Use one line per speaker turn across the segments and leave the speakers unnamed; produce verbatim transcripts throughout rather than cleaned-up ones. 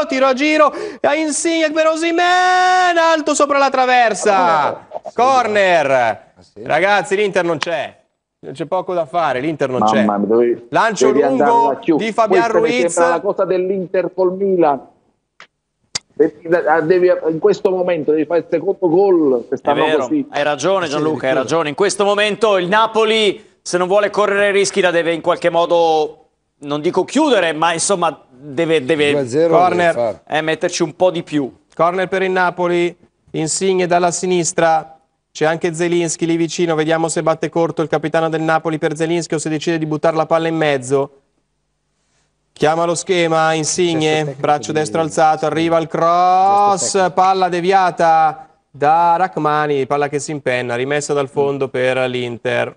tiro a giro, a Insigne per Osimhen, alto sopra la traversa, corner. Ragazzi, l'Inter non c'è. Non c'è poco da fare, l'Inter non c'è. Lancio lungo di Fabian Ruiz.
La cosa dell'Inter col Milan. Devi, in questo momento devi fare il secondo gol.
È vero, così. Hai ragione Gianluca, hai ragione. In questo momento il Napoli, se non vuole correre rischi, la deve in qualche modo, non dico chiudere, ma insomma deve, deve, corner, eh, metterci un po' di più.
Corner per il Napoli, Insigne dalla sinistra. C'è anche Zelinski lì vicino, vediamo se batte corto il capitano del Napoli per Zelinski o se decide di buttare la palla in mezzo. Chiama lo schema, Insigne, braccio destro alzato, arriva il cross, palla deviata da Rachmani, palla che si impenna, rimessa dal fondo per l'Inter.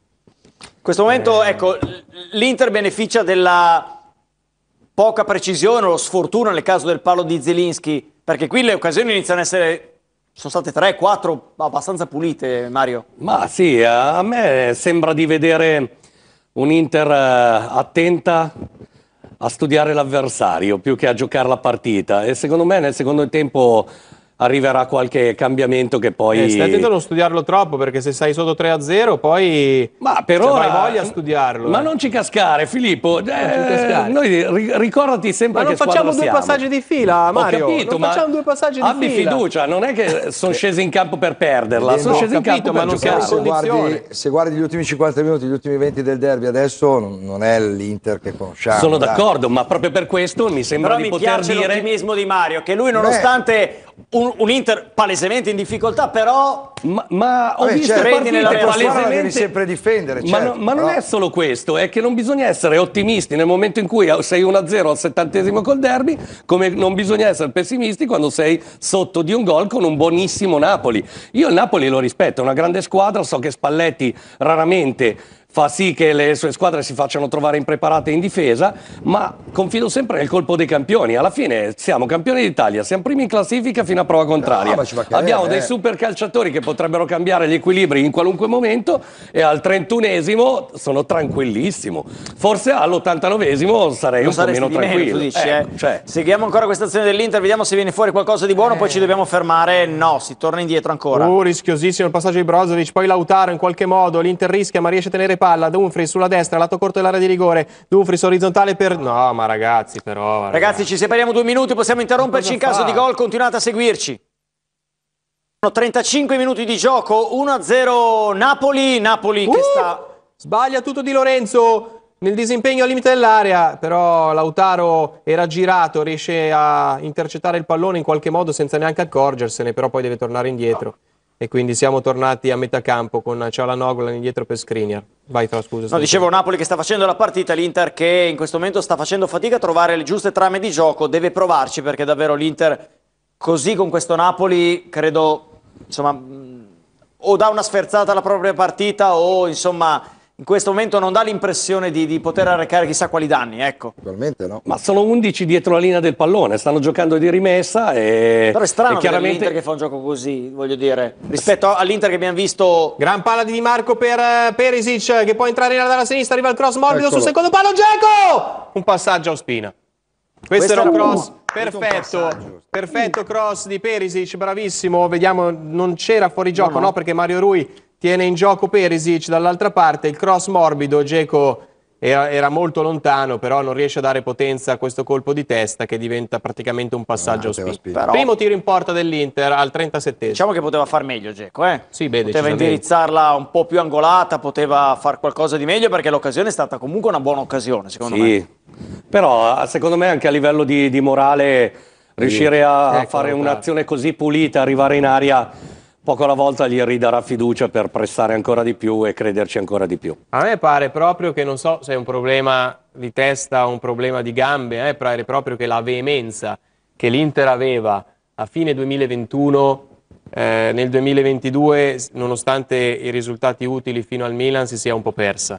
In questo momento, ecco, l'Inter beneficia della poca precisione o lo sfortuna nel caso del palo di Zelinski, perché qui le occasioni iniziano a essere... Sono state tre quattro abbastanza pulite, Mario.
Ma sì, a me sembra di vedere un'Inter attenta a studiare l'avversario più che a giocare la partita. E secondo me nel secondo tempo arriverà qualche cambiamento che poi...
Eh, stai attento a non studiarlo troppo, perché se sei sotto tre a zero poi...
Ma per ora...
Cioè, hai voglia a studiarlo.
Ma
eh.
non ci cascare, Filippo. Eh, cascare. Noi ricordati sempre
ma
che
non facciamo due
siamo.
passaggi di fila, Mario.
Ho capito,
non
ma
facciamo due passaggi di
abbi
fila.
fiducia, non è che sono scesi in campo per perderla,
Eh,
sono
no,
scesi in
capito,
campo
ma
per
non siamo
giocare.
in
Se
condizione.
guardi, se guardi gli ultimi cinquanta minuti, gli ultimi venti del derby adesso non, non è l'Inter che conosciamo.
Sono
dai.
d'accordo, ma proprio per questo mi sembra
Però
di
mi
poter
piace
dire...
l'ottimismo di Mario, che lui nonostante un, un Inter palesemente in difficoltà, però...
Ma, ma ho
Vabbè,
visto
certo,
partite
nella realtà.
palesemente... devi
palesemente...
sempre difendere,
Ma,
certo,
no, ma non
però...
è solo questo, è che non bisogna essere ottimisti nel momento in cui sei uno a zero al settantesimo col derby, come non bisogna essere pessimisti quando sei sotto di un gol con un buonissimo Napoli. Io il Napoli lo rispetto, è una grande squadra, so che Spalletti raramente fa sì che le sue squadre si facciano trovare impreparate in difesa, ma confido sempre nel colpo dei campioni. Alla fine siamo campioni d'Italia, siamo primi in classifica fino a prova contraria.
No,
Abbiamo
eh.
dei super calciatori che potrebbero cambiare gli equilibri in qualunque momento e al trentunesimo sono tranquillissimo. Forse all'ottantanovesimo sarei
Lo
un po' meno
di meno,
tranquillo.
tu dici,
Eh,
eh.
cioè.
Seguiamo ancora questa azione dell'Inter, vediamo se viene fuori qualcosa di buono, poi ci dobbiamo fermare. No, si torna indietro ancora.
Uh, rischiosissimo il passaggio di Brozovic, poi Lautaro in qualche modo, l'Inter rischia ma riesce a tenere palla, Dumfries sulla destra, lato corto dell'area di rigore, Dumfries orizzontale per... No, ma ragazzi però... Ragazzi,
Ragazzi, ci separiamo due minuti, possiamo interromperci in caso
fa?
di gol, continuate a seguirci. trentacinque minuti di gioco, uno a zero Napoli, Napoli
uh,
che sta...
Sbaglia tutto Di Lorenzo nel disimpegno al limite dell'area, però Lautaro era girato, riesce a intercettare il pallone in qualche modo senza neanche accorgersene, però poi deve tornare indietro. E quindi siamo tornati a metà campo con Çalhanoğlu indietro per Skriniar. Vai, tra scusa.
No, dicevo Napoli che sta facendo la partita, l'Inter che in questo momento sta facendo fatica a trovare le giuste trame di gioco, deve provarci perché davvero l'Inter così con questo Napoli credo, insomma, mh, o dà una sferzata alla propria partita o insomma in questo momento non dà l'impressione di, di poter arrecare chissà quali danni, ecco.
Probabilmente no.
Ma sono undici dietro la linea del pallone, stanno giocando di rimessa e...
Però è strano
e chiaramente...
l'Inter che fa un gioco così, voglio dire, rispetto all'Inter che abbiamo visto...
Gran palla di Di Marco per uh, Perisic che può entrare in area dalla sinistra, arriva il cross morbido
Eccolo.
sul secondo palo, Dzeko! Un passaggio a Ospina. Questo,
Questo
era un
era
cross
un-
perfetto,
un passaggio.
perfetto cross di Perisic, bravissimo, vediamo, non c'era fuori gioco,
No,
no,
no.
perché Mario Rui tiene in gioco Perisic, dall'altra parte il cross morbido, Dzeko era, era molto lontano, però non riesce a dare potenza a questo colpo di testa che diventa praticamente un passaggio a
Ah, poteva
Ospina.
spingere.
Però-
Primo tiro in porta dell'Inter al trentasettesimo.
Diciamo che poteva far meglio Dzeko, eh?
Sì, beh,
poteva
decisamente.
indirizzarla un po' più angolata, poteva far qualcosa di meglio perché l'occasione è stata comunque una buona occasione, secondo me.
Sì, però secondo me anche a livello di, di morale riuscire a
Ecco,
fare
Lautaro.
un'azione così pulita, arrivare in aria poco alla volta gli ridarà fiducia per pressare ancora di più e crederci ancora di più.
A me pare proprio che, non so se è un problema di testa o un problema di gambe, eh, pare proprio che la veemenza che l'Inter aveva a fine duemilaventuno, eh, nel duemilaventidue, nonostante i risultati utili fino al Milan, si sia un po' persa.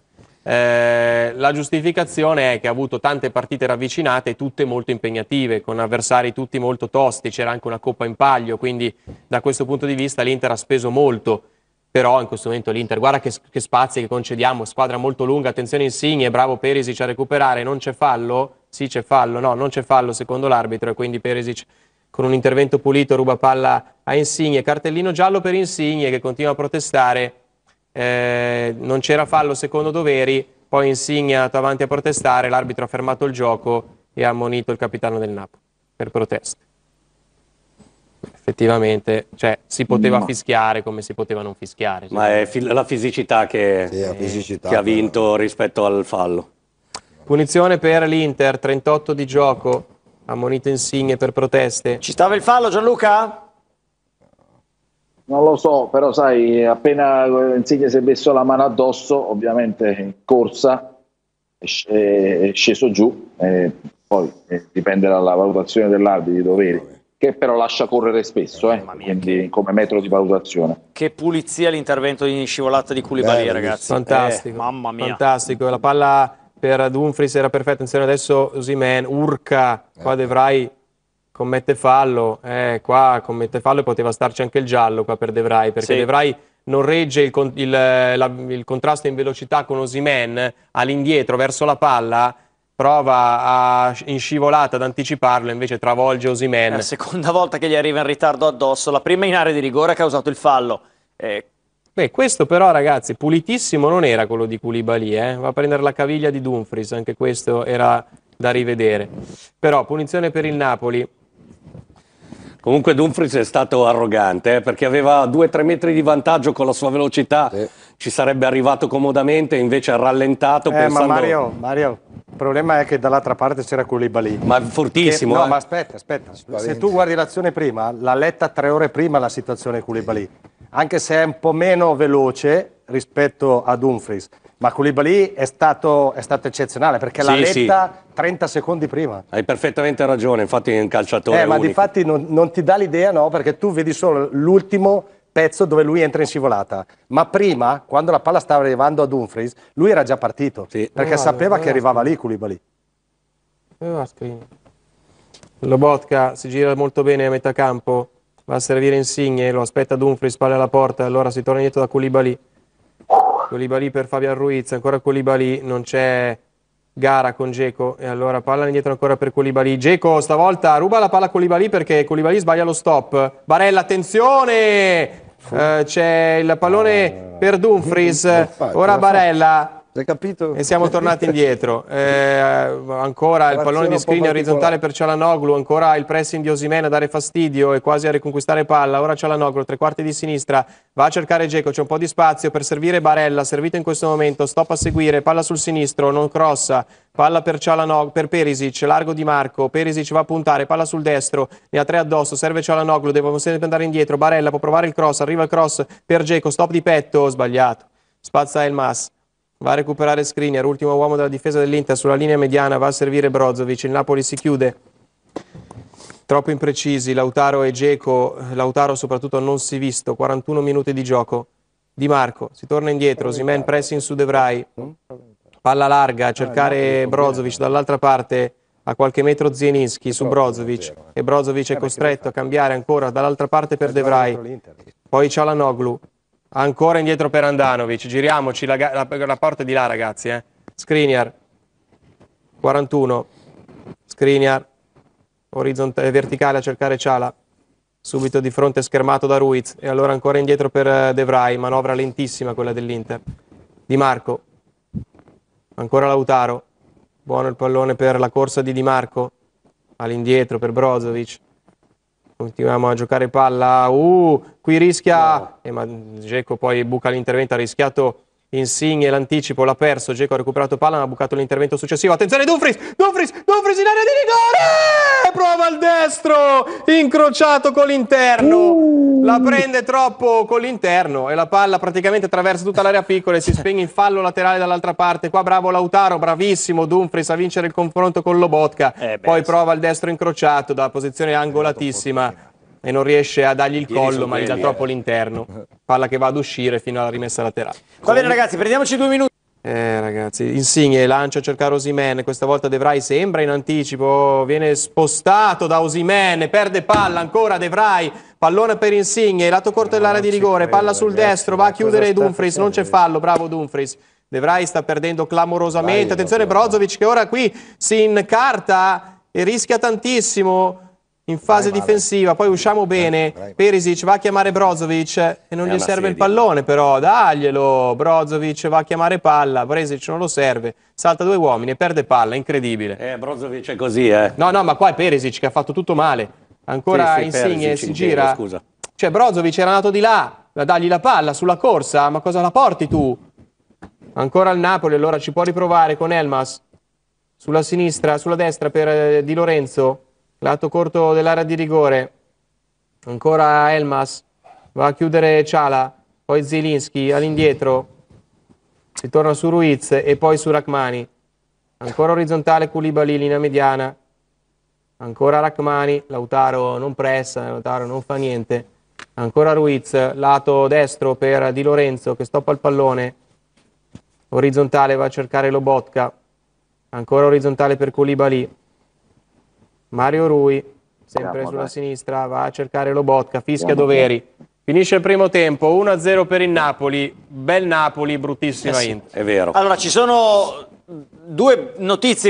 Eh, la giustificazione è che ha avuto tante partite ravvicinate, tutte molto impegnative, con avversari tutti molto tosti, c'era anche una coppa in palio, quindi da questo punto di vista l'Inter ha speso molto, però in questo momento l'Inter, guarda che, che spazi che concediamo, squadra molto lunga, attenzione Insigne, bravo Perisic a recuperare, non c'è fallo? sì c'è fallo, no, non c'è fallo secondo l'arbitro e quindi Perisic con un intervento pulito ruba palla a Insigne, cartellino giallo per Insigne che continua a protestare, eh, non c'era fallo secondo Doveri, poi Insigne è andato avanti a protestare, l'arbitro ha fermato il gioco e ha ammonito il capitano del Napoli per proteste. Effettivamente, cioè, si poteva fischiare come si poteva non fischiare.
Ma è fi- la fisicità che,
Sì, la fisicità,
che ha vinto rispetto al fallo.
Punizione per l'Inter, trentotto di gioco, ammonito Insigne per proteste.
Ci stava il fallo, Gianluca?
Non lo so, però sai, appena Insigne si è messo la mano addosso, ovviamente in corsa, è sc- è sceso giù, e poi eh, dipende dalla valutazione dell'arbitro di Doveri, che però lascia correre spesso, eh, quindi come metro di valutazione.
Che pulizia l'intervento di scivolata di Koulibaly,
Bello,
ragazzi.
Fantastico,
Eh, mamma mia.
fantastico. La palla per Dumfries era perfetta. Attenzione adesso Osimhen, urca, qua De Vrij commette fallo, eh, qua commette fallo e poteva starci anche il giallo qua per De Vrij, perché
Sì.
De Vrij non regge il, con- il, la- il contrasto in velocità con Osimhen all'indietro verso la palla, prova a, in scivolata ad anticiparlo, invece travolge
È
Osimhen.
la seconda volta che gli arriva in ritardo addosso. La prima in area di rigore ha causato il fallo. Eh,
Beh, questo però, ragazzi, pulitissimo non era quello di Koulibaly, eh? Va a prendere la caviglia di Dumfries, anche questo era da rivedere. Però, punizione per il Napoli.
Comunque Dumfries è stato arrogante, eh, perché aveva due tre metri di vantaggio con la sua velocità,
Sì.
ci sarebbe arrivato comodamente, invece ha rallentato
Eh,
pensando...
ma Mario, Mario, il problema è che dall'altra parte c'era Koulibaly.
Ma fortissimo,
Che- no,
eh.
ma aspetta, aspetta. Se tu guardi l'azione prima, l'ha letta tre ore prima la situazione Koulibaly, anche se è un po' meno veloce rispetto a Dumfries. Ma Koulibaly è stato, è stato eccezionale perché l'ha
Sì,
letta trenta secondi prima.
Hai perfettamente ragione, infatti è un calciatore
Eh, ma
unico.
difatti non, non ti dà l'idea, no? Perché tu vedi solo l'ultimo pezzo dove lui entra in scivolata. Ma prima, quando la palla stava arrivando a Dumfries, lui era già partito.
Sì.
Perché
No,
sapeva
no,
che arrivava lì Koulibaly.
Eh, va, Skriniar. Lobotka si gira molto bene a metà campo, va a servire Insigne, lo aspetta Dumfries, spalle alla porta, allora si torna indietro da Koulibaly. Koulibaly per Fabian Ruiz, ancora Koulibaly, non c'è gara con Dzeko e allora palla indietro ancora per Koulibaly. Dzeko stavolta ruba la palla a Koulibaly perché Koulibaly sbaglia lo stop. Barella, attenzione! Eh, c'è il pallone per Dumfries,
Non fa,
ora
non fa.
Barella.
Hai capito?
E siamo tornati indietro. Eh, ancora il pallone di Skriniar orizzontale per Çalhanoğlu, ancora il pressing di Osimhen a dare fastidio e quasi a riconquistare palla. Ora Çalhanoğlu, tre quarti di sinistra, va a cercare Dzeko, c'è un po' di spazio per servire Barella, servito in questo momento, stop a seguire, palla sul sinistro, non crossa, palla per Çalhanoğlu, per Perisic, largo di Marco, Perisic va a puntare, palla sul destro, ne ha tre addosso, serve Çalhanoğlu, devono sempre andare indietro, Barella può provare il cross, arriva il cross per Dzeko, stop di petto, sbagliato, spazza Elmas. Va a recuperare Skriniar, ultimo uomo della difesa dell'Inter sulla linea mediana, va a servire Brozovic, il Napoli si chiude. Troppo imprecisi, Lautaro e Dzeko, Lautaro soprattutto non si visto, quarantuno minuti di gioco. Di Marco, si torna indietro, Osimhen pressing su De Vrij, palla larga a cercare Brozovic dall'altra parte, a qualche metro Zielinski su Brozovic e Brozovic è costretto a cambiare ancora dall'altra parte per De Vrij. Poi Çalhanoğlu. Ancora indietro per Andanovic, giriamoci, la, la, la porta è di là ragazzi, eh. Skriniar, quarantuno, Skriniar, orizzontale, verticale a cercare Çalha, subito di fronte schermato da Ruiz, e allora ancora indietro per De Vrij, manovra lentissima quella dell'Inter. Di Marco, ancora Lautaro, buono il pallone per la corsa di Di Marco, all'indietro per Brozovic. Continuiamo a giocare palla, uh, qui rischia, no. eh, ma Dzeko poi buca l'intervento, ha rischiato Insigne, l'anticipo, l'ha perso, Dzeko ha recuperato palla ma ha bucato l'intervento successivo, attenzione Dumfries, Dumfries, Dumfries in area di rigore, prova al destro, incrociato con l'interno, uh. la prende troppo con l'interno e la palla praticamente attraversa tutta l'area piccola e si spegne in fallo laterale dall'altra parte, qua bravo Lautaro, bravissimo Dumfries a vincere il confronto con Lobotka, eh poi prova il destro incrociato da posizione angolatissima e non riesce a dargli il collo, ma gli dà troppo l'interno. Palla che va ad uscire fino alla rimessa laterale.
Va bene ragazzi, prendiamoci due minuti.
Eh ragazzi, Insigne lancia a cercare Osimhen, questa volta De Vrij sembra in anticipo, viene spostato da Osimhen, perde palla, ancora De Vrij, pallone per Insigne, lato corto dell'area di rigore, palla sul destro, va a chiudere Dumfries, non c'è fallo, bravo Dumfries. De Vrij sta perdendo clamorosamente.
Vai,
Attenzione
no, no, no.
Brozovic che ora qui si incarta e rischia tantissimo in fase
Vai,
difensiva. Poi usciamo bene.
vai.
Perisic va a chiamare Brozovic e non
È
gli
una
serve il
sedia.
pallone però. Daglielo. Brozovic va a chiamare palla. Perisic non lo serve. Salta due uomini e perde palla. Incredibile.
Eh, Brozovic è così, eh.
No, no, ma qua è Perisic che ha fatto tutto male. Ancora
Sì, sì,
Insigne
Perisic,
si
intendo,
gira.
scusa.
Cioè Brozovic era nato di là. Dagli la palla sulla corsa. Ma cosa la porti tu? Ancora il Napoli, allora ci può riprovare con Elmas. Sulla sinistra, sulla destra per eh, Di Lorenzo. Lato corto dell'area di rigore. Ancora Elmas. Va a chiudere Ciala. Poi Zielinski all'indietro. Si torna su Ruiz e poi su Rachmani. Ancora orizzontale Koulibaly, linea mediana. Ancora Rachmani. Lautaro non pressa, Lautaro non fa niente. Ancora Ruiz, lato destro per Di Lorenzo che stoppa il pallone. Orizzontale va a cercare Lobotka. Ancora orizzontale per Koulibaly. Mario Rui, sempre
Andiamo,
sulla
dai.
sinistra, va a cercare Lobotka, fischia
Andiamo,
doveri. Finisce il primo tempo, uno a zero per il Napoli. Bel Napoli, bruttissima
Eh sì.
Inter.
È vero.
Allora, ci sono due notizie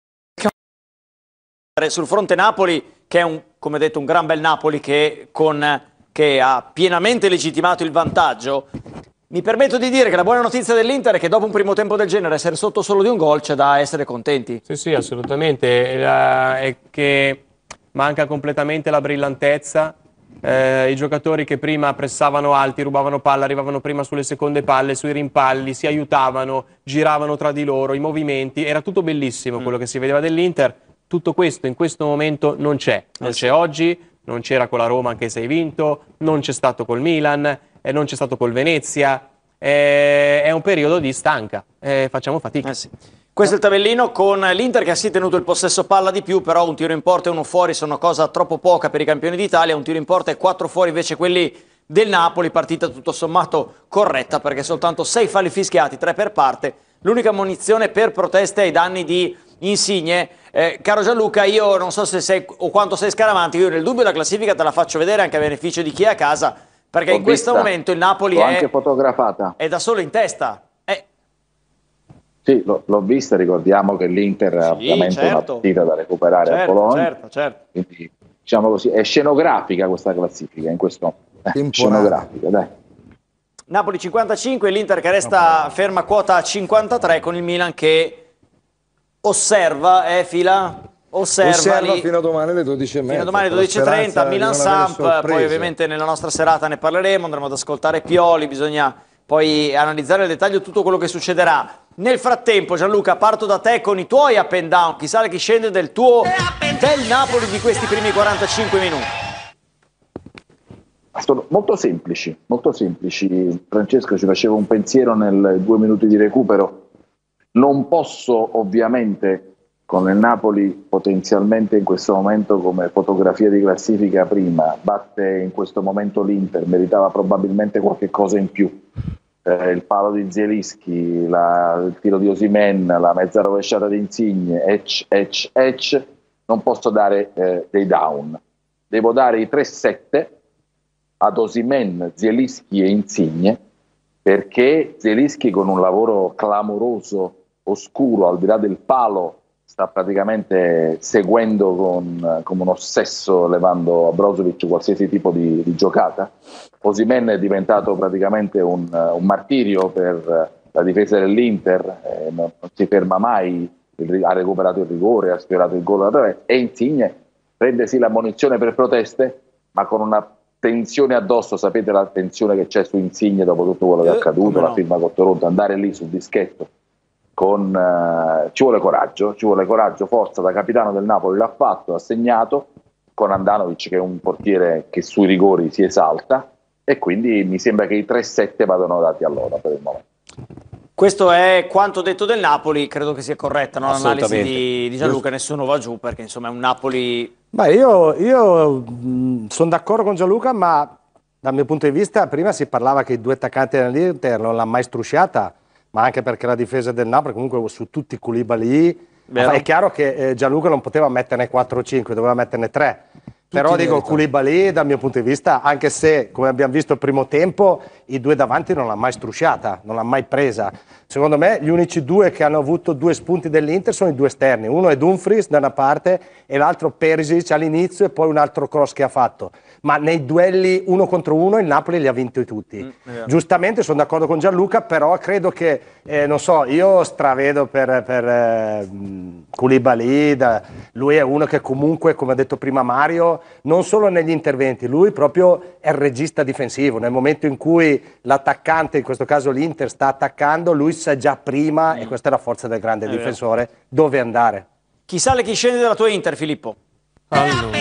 sul fronte Napoli, che è un, come detto, un gran bel Napoli che, con, che ha pienamente legittimato il vantaggio. Mi permetto di dire che la buona notizia dell'Inter è che dopo un primo tempo del genere essere sotto solo di un gol c'è da essere contenti.
Sì, sì, assolutamente. È, la- è che manca completamente la brillantezza. Eh, I giocatori che prima pressavano alti, rubavano palla, arrivavano prima sulle seconde palle, sui rimpalli, si aiutavano, giravano tra di loro, i movimenti. Era tutto bellissimo quello che si vedeva dell'Inter. Tutto questo in questo momento non c'è. Non
Eh sì.
c'è oggi, non c'era con la Roma anche se hai vinto, non c'è stato col Milan, e non c'è stato col Venezia. Eh, è un periodo di stanca. Eh, facciamo fatica.
Eh sì. Questo è il tabellino con l'Inter che ha sì tenuto il possesso palla di più, però un tiro in porta e uno fuori sono cosa troppo poca per i campioni d'Italia, un tiro in porta e quattro fuori invece quelli del Napoli, partita tutto sommato corretta perché soltanto sei falli fischiati, tre per parte, l'unica munizione per proteste ai danni di Insigne. Eh, caro Gianluca, io non so se sei o quanto sei scaramantico, io nel dubbio la classifica te la faccio vedere anche a beneficio di chi è a casa, perché
L'ho
in questo
vista.
momento il Napoli
L'ho
è,
anche fotografata.
è da solo in testa. Eh,
Sì, l'ho, l'ho vista, ricordiamo che l'Inter ha
Sì,
ovviamente
certo.
una partita da recuperare a
certo,
Bologna.
certo, certo.
Quindi, diciamo così, è scenografica questa classifica in questo eh,
Temporale.
scenografica, dai.
Napoli cinquantacinque, l'Inter che resta ferma quota a cinquantatré con il Milan che osserva, eh, fila? Osserva,
Osserva
lì.
fino a domani alle dodici e mezza.
Fino a domani
con la
dodici e trenta,
speranza di
Milan
non avere
Samp, poi
sorprese.
ovviamente nella nostra serata ne parleremo, andremo ad ascoltare Pioli, bisogna poi analizzare nel dettaglio tutto quello che succederà. Nel frattempo Gianluca, parto da te con i tuoi up and down, chi sale chi scende del tuo del Napoli di questi primi quarantacinque minuti.
Sono molto semplici, molto semplici. Francesco ci faceva un pensiero nel due minuti di recupero. Non posso ovviamente con il Napoli potenzialmente in questo momento come fotografia di classifica prima, batte in questo momento l'Inter, meritava probabilmente qualche cosa in più. Eh, il palo di Zielinski, la, il tiro di Osimhen, la mezza rovesciata di Insigne, ecc, ecc, ecc, non posso dare eh, dei down. Devo dare i tre sette ad Osimhen, Zielinski e Insigne, perché Zielinski con un lavoro clamoroso, oscuro, al di là del palo, sta praticamente seguendo con, come un ossesso, levando a Brozovic qualsiasi tipo di, di giocata. Osimhen è diventato praticamente un, un martirio per la difesa dell'Inter, eh, non, non si ferma mai, il, ha recuperato il rigore, ha sfiorato il gol, e Insigne prende sì la munizione per proteste, ma con una tensione addosso. Sapete la tensione che c'è su Insigne dopo tutto quello che è
Eh,
accaduto,
come
la
no.
firma con Toronto, andare lì sul dischetto con eh, ci vuole coraggio, ci vuole coraggio, forza. Da capitano del Napoli l'ha fatto, ha segnato con Andanovic che è un portiere che sui rigori si esalta, e quindi mi sembra che i tre sette vadano dati a loro per il momento.
Questo è quanto detto del Napoli, credo che sia corretta, no? L'analisi
Assolutamente.
di, di Gianluca, nessuno va giù perché insomma è un Napoli.
Beh, io, io sono d'accordo con Gianluca, ma dal mio punto di vista prima si parlava che i due attaccanti dell'Inter non l'ha mai strusciata, ma anche perché la difesa del Napoli comunque su tutti i Koulibaly.
Vero.
È chiaro che eh, Gianluca non poteva metterne quattro o cinque, doveva metterne tre, Però dico,
meritano.
Koulibaly dal mio punto di vista, anche se come abbiamo visto il primo tempo, i due davanti non l'ha mai strusciata, non l'ha mai presa. Secondo me gli unici due che hanno avuto due spunti dell'Inter sono i due esterni. Uno è Dumfries da una parte e l'altro Perisic all'inizio e poi un altro cross che ha fatto. Ma nei duelli uno contro uno il Napoli li ha vinti tutti. Mm, Giustamente sono d'accordo con Gianluca, però credo che, eh, non so, io stravedo per, per eh, Koulibaly, da, lui è uno che comunque, come ha detto prima Mario, non solo negli interventi, lui proprio è il regista difensivo. Nel momento in cui l'attaccante, in questo caso l'Inter, sta attaccando, lui sa già prima, mm. e questa è la forza del grande è difensore, vero. Dove andare.
Chi sale, chi scende dalla tua Inter, Filippo?
Allora,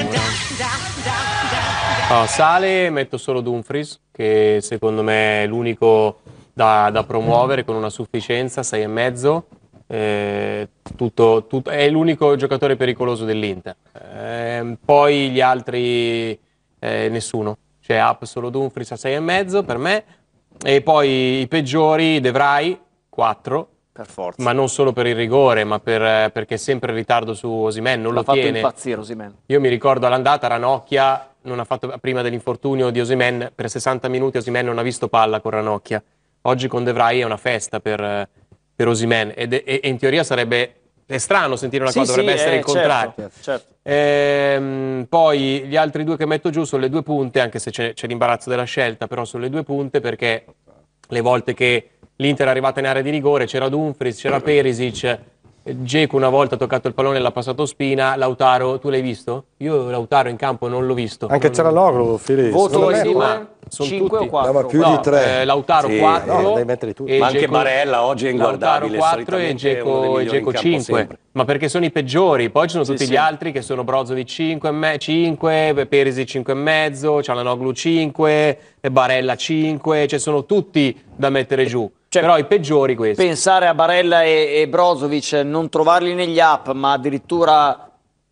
no, sale, metto solo Dumfries, che secondo me è l'unico da, da promuovere con una sufficienza, sei e mezzo. Eh, tutto, tutto, è l'unico giocatore pericoloso dell'Inter. Eh, poi gli altri eh, nessuno, cioè up solo Dumfries a sei e mezzo per me, e poi i peggiori De Vrij quattro,
per forza,
ma non solo per il rigore, ma per, perché è sempre in ritardo su Osimhen, non
l'ha
lo
fatto
tiene.
impazzire Osimhen.
Io mi ricordo all'andata Ranocchia non ha fatto, prima dell'infortunio di Osimhen, per sessanta minuti Osimhen non ha visto palla con Ranocchia. Oggi con De Vrij è una festa per per Osimhen, ed e, e in teoria sarebbe è strano sentire una
sì,
cosa, dovrebbe
sì,
essere
eh,
il contrario.
Certo, certo.
Ehm, poi gli altri due che metto giù sono le due punte, anche se c'è, c'è l'imbarazzo della scelta, però sono le due punte perché le volte che l'Inter è arrivata in area di rigore c'era Dumfries, c'era Perisic, Dzeko una volta ha toccato il pallone e l'ha passato Spina. Lautaro, tu l'hai visto? Io Lautaro in campo non l'ho visto.
Anche
non...
Cialanoglu, Filippo.
Voto
sì,
ma
sono
cinque
tutti.
o quattro?
No, ma più
No,
di tre.
eh, Lautaro
Sì,
quattro,
no, devi metterli tutti.
e
Ma anche
Dzeko-
Barella oggi è inguardabile.
Lautaro quattro e
solitamente è uno dei
Dzeko, e
migliori in
Dzeko
campo
cinque.
sempre.
Ma perché sono i peggiori, poi ci sono
Sì,
tutti
sì.
gli altri che sono Brozovic cinque, cinque, Perisic cinque e mezzo, Cialanoglu cinque, Barella cinque, cioè sono tutti da mettere giù.
Cioè,
però i peggiori questi.
Pensare a Barella e, e Brozovic, non trovarli negli up, ma addirittura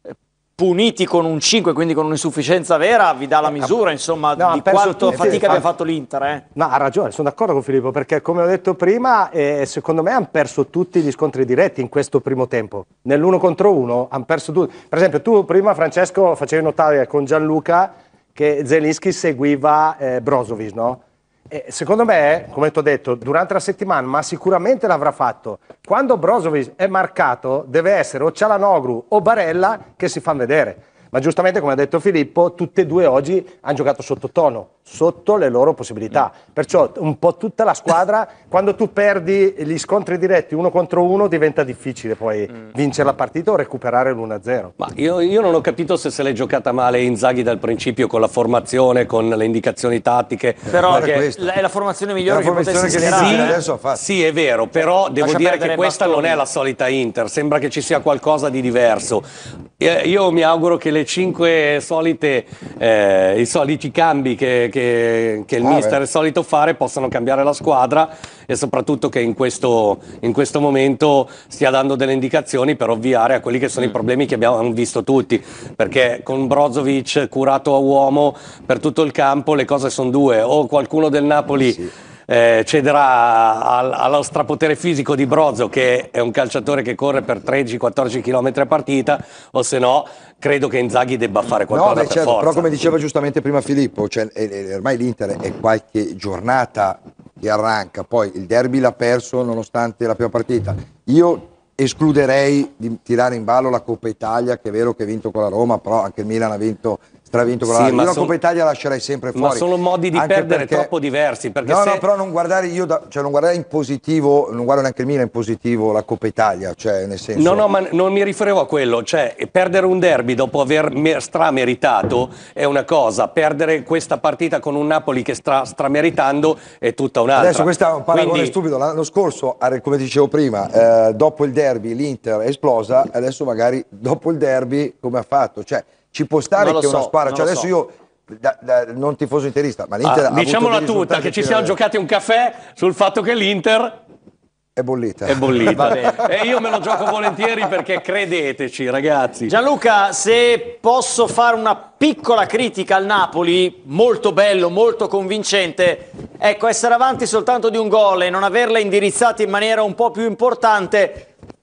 puniti con un cinque, quindi con un'insufficienza vera, vi dà la misura, insomma,
No,
di
ha perso
quanto
tutti.
fatica
Ha-
abbia fatto l'Inter. Eh.
No, ha ragione, sono d'accordo con Filippo, perché come ho detto prima, eh, secondo me hanno perso tutti gli scontri diretti in questo primo tempo. Nell'uno contro uno hanno perso tutti. Per esempio, tu prima, Francesco, facevi notare con Gianluca che Zelinski seguiva eh, Brozovic, no? E secondo me, come ti ho detto, durante la settimana, ma sicuramente l'avrà fatto. Quando Brozovic è marcato, deve essere o Cialanoglu o Barella che si fanno vedere. Ma giustamente, come ha detto Filippo, tutte e due oggi hanno giocato sottotono, sotto le loro possibilità. Perciò un po' tutta la squadra, quando tu perdi gli scontri diretti uno contro uno, diventa difficile poi mm. vincere la partita o recuperare l'uno a zero.
Ma io, io non ho capito se se l'è giocata male Inzaghi dal principio con la formazione, con le indicazioni tattiche.
Però
Guarda
è
questo.
la, è la formazione migliore
È la
che potessi
formazione che
sperare.
l'Inter adesso ha fatto.
Sì, è vero, però devo
Lascia
dire
perdere
che questa
bastoni.
non è la solita Inter, sembra che ci sia qualcosa di diverso. Eh, Io mi auguro che le cinque solite, eh, i soliti cambi che, che, che il
Ah,
mister
beh.
è solito fare possano cambiare la squadra, e soprattutto che in questo, in questo momento stia dando delle indicazioni per ovviare a quelli che sono i problemi che abbiamo visto tutti, perché con Brozovic curato a uomo per tutto il campo le cose sono due: o qualcuno del Napoli
Sì.
eh, cederà al- allo strapotere fisico di Brozo, che è un calciatore che corre per tredici quattordici chilometri a partita, o se no credo che Inzaghi debba fare qualcosa
No, beh,
per
certo,
forza.
però come diceva giustamente prima Filippo, cioè, eh, eh, ormai l'Inter è qualche giornata che arranca, poi il derby l'ha perso nonostante la prima partita. Io escluderei di tirare in ballo la Coppa Italia, che è vero che ha vinto con la Roma, però anche il Milan ha vinto stravinto con la
Sì,
Lazio.
ma
Io la
son-
Coppa Italia la lascerei sempre fuori.
Ma sono modi di
anche
perdere
perché-
troppo diversi, perché
no,
se-
no, però non guardare io da- cioè non guardare in positivo, non guardo neanche il Milan in positivo la Coppa Italia, cioè nel senso.
No, no, ma non mi riferivo a quello, cioè perdere un derby dopo aver me- strameritato è una cosa, perdere questa partita con un Napoli che sta strameritando è tutta un'altra.
Adesso questo è un paragone
Quindi-
stupido. L'anno scorso, eh, come dicevo prima, eh, dopo il derby l'Inter è esplosa, adesso magari dopo il derby come ha fatto? Cioè, ci può stare
Non lo
che una
so,
squadra,
non
cioè
lo
adesso
so.
io da, da, non tifoso interista, ma l'Inter
Ah,
ha avuto
diciamola
dei
tutta,
risultati
che ci
fino
siamo
adesso.
giocati un caffè sul fatto che l'Inter
È bollita.
è bollita.
Va bene.
E io me lo gioco volentieri, perché credeteci, ragazzi.
Gianluca, se posso fare una piccola critica al Napoli, molto bello, molto convincente, ecco, essere avanti soltanto di un gol e non averla indirizzata in maniera un po' più importante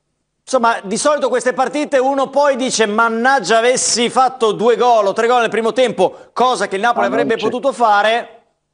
Insomma, di solito queste partite uno poi dice mannaggia avessi fatto due gol o tre gol nel primo tempo, cosa che il Napoli
Ma
avrebbe potuto fare.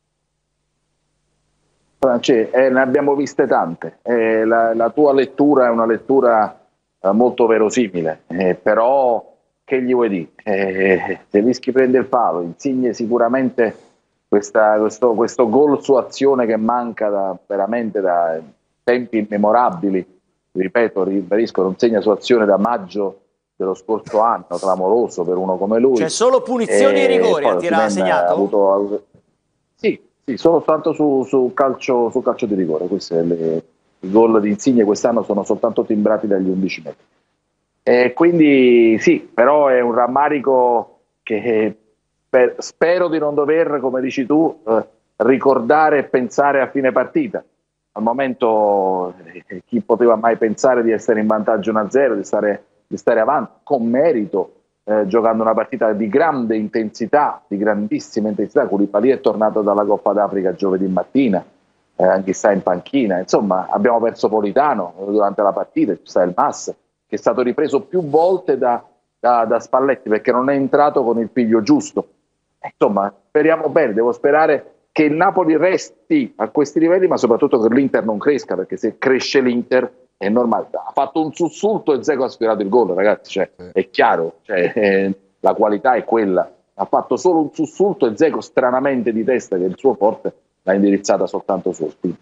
Cioè, eh, ne abbiamo viste tante. Eh, la, la tua lettura è una lettura eh, molto verosimile, eh, però che gli vuoi dire? Eh, se rischi prende il palo, Insigne sicuramente questa, questo, questo gol su azione che manca da, veramente da tempi immemorabili. Ripeto, riferisco, non segna su azione da maggio dello scorso anno, clamoroso per uno come lui.
Cioè solo punizioni e, e rigori ha tirato, segnato?
Avuto, avuto, sì, sì, solo tanto su, su, calcio, su calcio di rigore. Questi le, i gol di Insigne quest'anno sono soltanto timbrati dagli undici metri. E quindi sì, però è un rammarico che per, spero di non dover, come dici tu, eh, ricordare e pensare a fine partita. Al momento eh, chi poteva mai pensare di essere in vantaggio uno a zero, di stare, di stare avanti con merito, eh, giocando una partita di grande intensità, di grandissima intensità. Koulibaly è tornato dalla Coppa d'Africa giovedì mattina, eh, anche sta in panchina. Insomma, abbiamo perso Politano durante la partita, ci sta il Mas, che è stato ripreso più volte da, da, da Spalletti perché non è entrato con il piglio giusto. Insomma, speriamo bene, devo sperare che il Napoli resti a questi livelli, ma soprattutto che l'Inter non cresca, perché se cresce l'Inter è normale. Ha fatto un sussulto e Dzeko ha sfiorato il gol, ragazzi, cioè, è chiaro, cioè, eh, la qualità è quella. Ha fatto solo un sussulto e Dzeko stranamente di testa, che è il suo forte, l'ha indirizzata soltanto su Spina.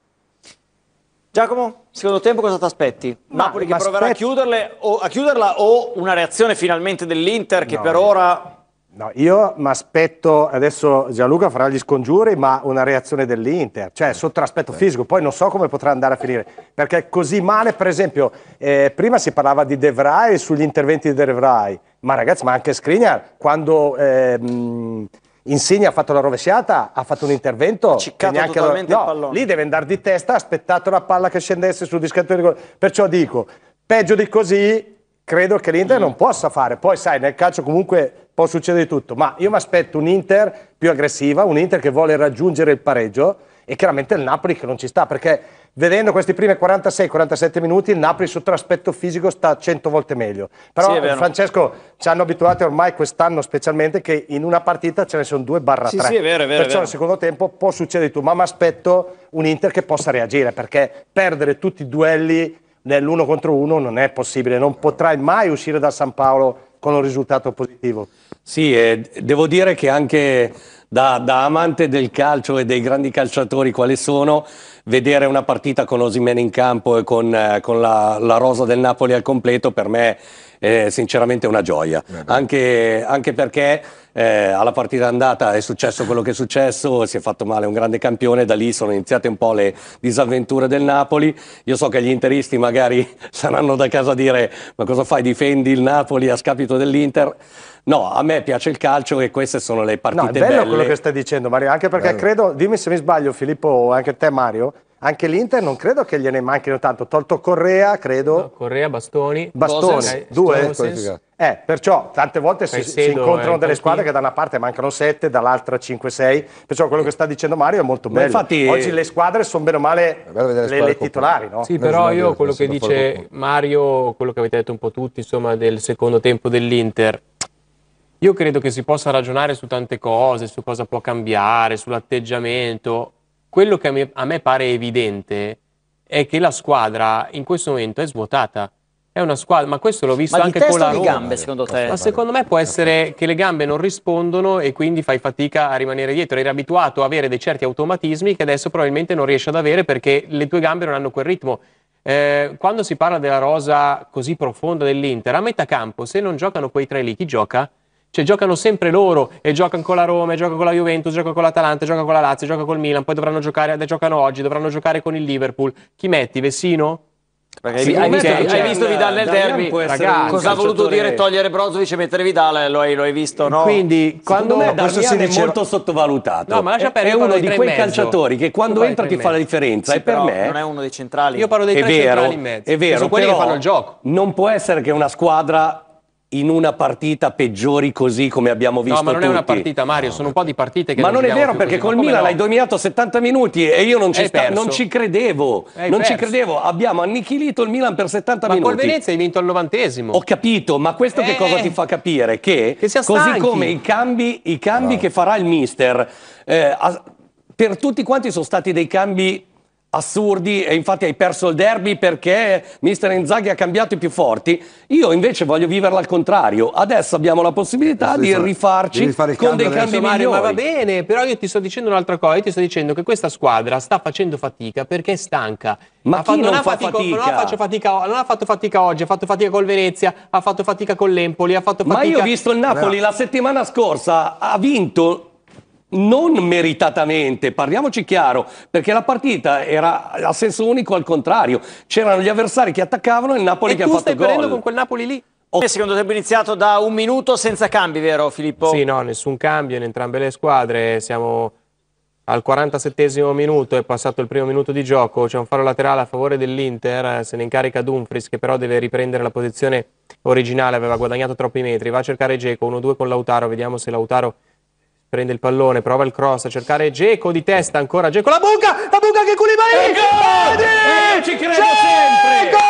Giacomo, secondo tempo cosa ti aspetti?
Ma,
Napoli che
ma
proverà a, chiuderle, o, a chiuderla o una reazione finalmente dell'Inter che
no,
per ora...
No, io mi aspetto, adesso Gianluca farà gli scongiuri, ma una reazione dell'Inter, cioè sotto l'aspetto fisico, poi non so come potrà andare a finire, perché così male, per esempio, eh, prima si parlava di De Vrij, sugli interventi di De Vrij, ma ragazzi, ma anche Skriniar, quando eh, mh, Insigne ha fatto la rovesciata, ha fatto un intervento,
ciccato
neanche
totalmente
lo,
il
no,
pallone.
Lì deve andare di testa, ha aspettato la palla che scendesse sul dischetto di rigore, perciò dico, peggio di così, credo che l'Inter mm. non possa fare, poi sai, nel calcio comunque può succedere di tutto, ma io mi aspetto un Inter più aggressiva, un Inter che vuole raggiungere il pareggio e chiaramente il Napoli che non ci sta, perché vedendo questi primi quarantasei quarantasette minuti il Napoli sotto l'aspetto fisico sta cento volte meglio. Però sì, Francesco, ci hanno abituati ormai quest'anno specialmente che in una partita ce ne sono due barra tre.
Sì, sì, è vero, è vero.
Perciò
nel
secondo tempo può succedere di tutto, ma mi aspetto un Inter che possa reagire, perché perdere tutti i duelli nell'uno contro uno non è possibile, non potrai mai uscire da San Paolo con un risultato positivo.
Sì, eh, devo dire che anche da, da amante del calcio e dei grandi calciatori quali sono, vedere una partita con Osimhen in campo e con, eh, con la, la rosa del Napoli al completo per me è sinceramente una gioia, anche, anche perché eh, alla partita andata è successo quello che è successo, si è fatto male un grande campione, da lì sono iniziate un po' le disavventure del Napoli. Io so che gli interisti magari saranno da casa a dire ma cosa fai, difendi il Napoli a scapito dell'Inter? No, a me piace il calcio e queste sono le partite
belle. No, è bello
belle.
quello che stai dicendo, Mario, anche perché bello. Credo, dimmi se mi sbaglio Filippo o anche te Mario, anche l'Inter non credo che gliene manchino tanto, tolto Correa, credo.
No, Correa, Bastoni.
Bastoni, due? Eh, perciò tante volte si, si incontrano delle squadre che da una parte mancano sette, dall'altra cinque sei, perciò quello che sta dicendo Mario è molto bello. Infatti, oggi le squadre sono bene o male le, le titolari, no?
Sì, però io quello che dice Mario, quello che avete detto un po' tutti, insomma, del secondo tempo dell'Inter, io credo che si possa ragionare su tante cose, su cosa può cambiare, sull'atteggiamento. Quello che a me, a me pare evidente è che la squadra in questo momento è svuotata. È una squadra, ma questo l'ho visto
ma
anche con la Roma.
Ma di gambe, secondo te?
Ma secondo me può essere che le gambe non rispondono e quindi fai fatica a rimanere dietro. Eri abituato a avere dei certi automatismi che adesso probabilmente non riesci ad avere perché le tue gambe non hanno quel ritmo. Eh, quando si parla della rosa così profonda dell'Inter, a metà campo, se non giocano quei tre lì, chi gioca? Cioè giocano sempre loro e giocano con la Roma, e giocano con la Juventus, giocano con l'Atalanta, giocano con la Lazio, giocano col Milan, poi dovranno giocare, giocano oggi, dovranno giocare con il Liverpool. Chi metti? Vessino?
Perché sì, hai, visto, hai visto, visto Vidal nel derby?
Ragazzi,
cosa ha voluto dire togliere Brozovic e mettere Vidal? Lo hai, lo hai visto, no?
Quindi quando
me Darmian è
diceva...
molto sottovalutato.
No, ma lascia
è, è uno di quei calciatori che quando entra ti fa la differenza.
Sì,
e per me
non è uno dei centrali.
Io parlo dei
è
tre
vero,
centrali in mezzo.
È vero,
sono quelli
però
che fanno il gioco.
Non può essere che una squadra in una partita peggiori così come abbiamo visto
No, ma non
tutti.
è una partita, Mario, sono un po' di partite che
Ma non è vero,
più
perché
così.
col
Ma come
Milan
no?
l'hai dominato settanta minuti e io non ci,
Hai
sta-
perso.
non ci credevo.
Hai
non ci
perso.
credevo. Abbiamo annichilito il Milan per settanta
Ma
minuti.
col Venezia hai vinto al novantesimo.
Ho capito, ma questo che
Eh,
cosa ti fa capire? Che,
che sia
così
stanchi.
come i cambi, i cambi che farà il mister, eh, a- per tutti quanti sono stati dei cambi assurdi e infatti hai perso il derby perché mister Inzaghi ha cambiato i più forti. Io invece voglio viverla al contrario. Adesso abbiamo la possibilità
Adesso
di
devi fare-
rifarci
devi fare il
con
cambio
dei
adesso.
cambi
Mario,
migliori.
ma va bene, però io ti sto dicendo un'altra cosa, io ti sto dicendo che questa squadra sta facendo fatica perché è stanca.
Ma
Ha
chi
fatto-
non
ha
fa
fatico-
fatica?
Non ha, fatto fatica? non ha fatto fatica oggi, ha fatto fatica col Venezia, ha fatto fatica con l'Empoli, ha fatto fatica...
Ma io ho visto il Napoli la settimana scorsa, ha vinto non meritatamente, parliamoci chiaro, perché la partita era a senso unico al contrario. C'erano gli avversari che attaccavano e il Napoli
E
che ha
tu
fatto
stai perdendo
gol.
con quel Napoli lì?
Il secondo tempo è iniziato da un minuto senza cambi, vero Filippo?
Sì, no, nessun cambio in entrambe le squadre, siamo al quarantasettesimo minuto, è passato il primo minuto di gioco, c'è un fallo laterale a favore dell'Inter, se ne incarica Dumfries che però deve riprendere la posizione originale, aveva guadagnato troppi metri, va a cercare Dzeko, uno due con Lautaro, vediamo se Lautaro prende il pallone, prova il cross, a cercare Dzeko di testa, ancora Dzeko, la buca, la buca che Koulibaly!
E io ci credo sempre!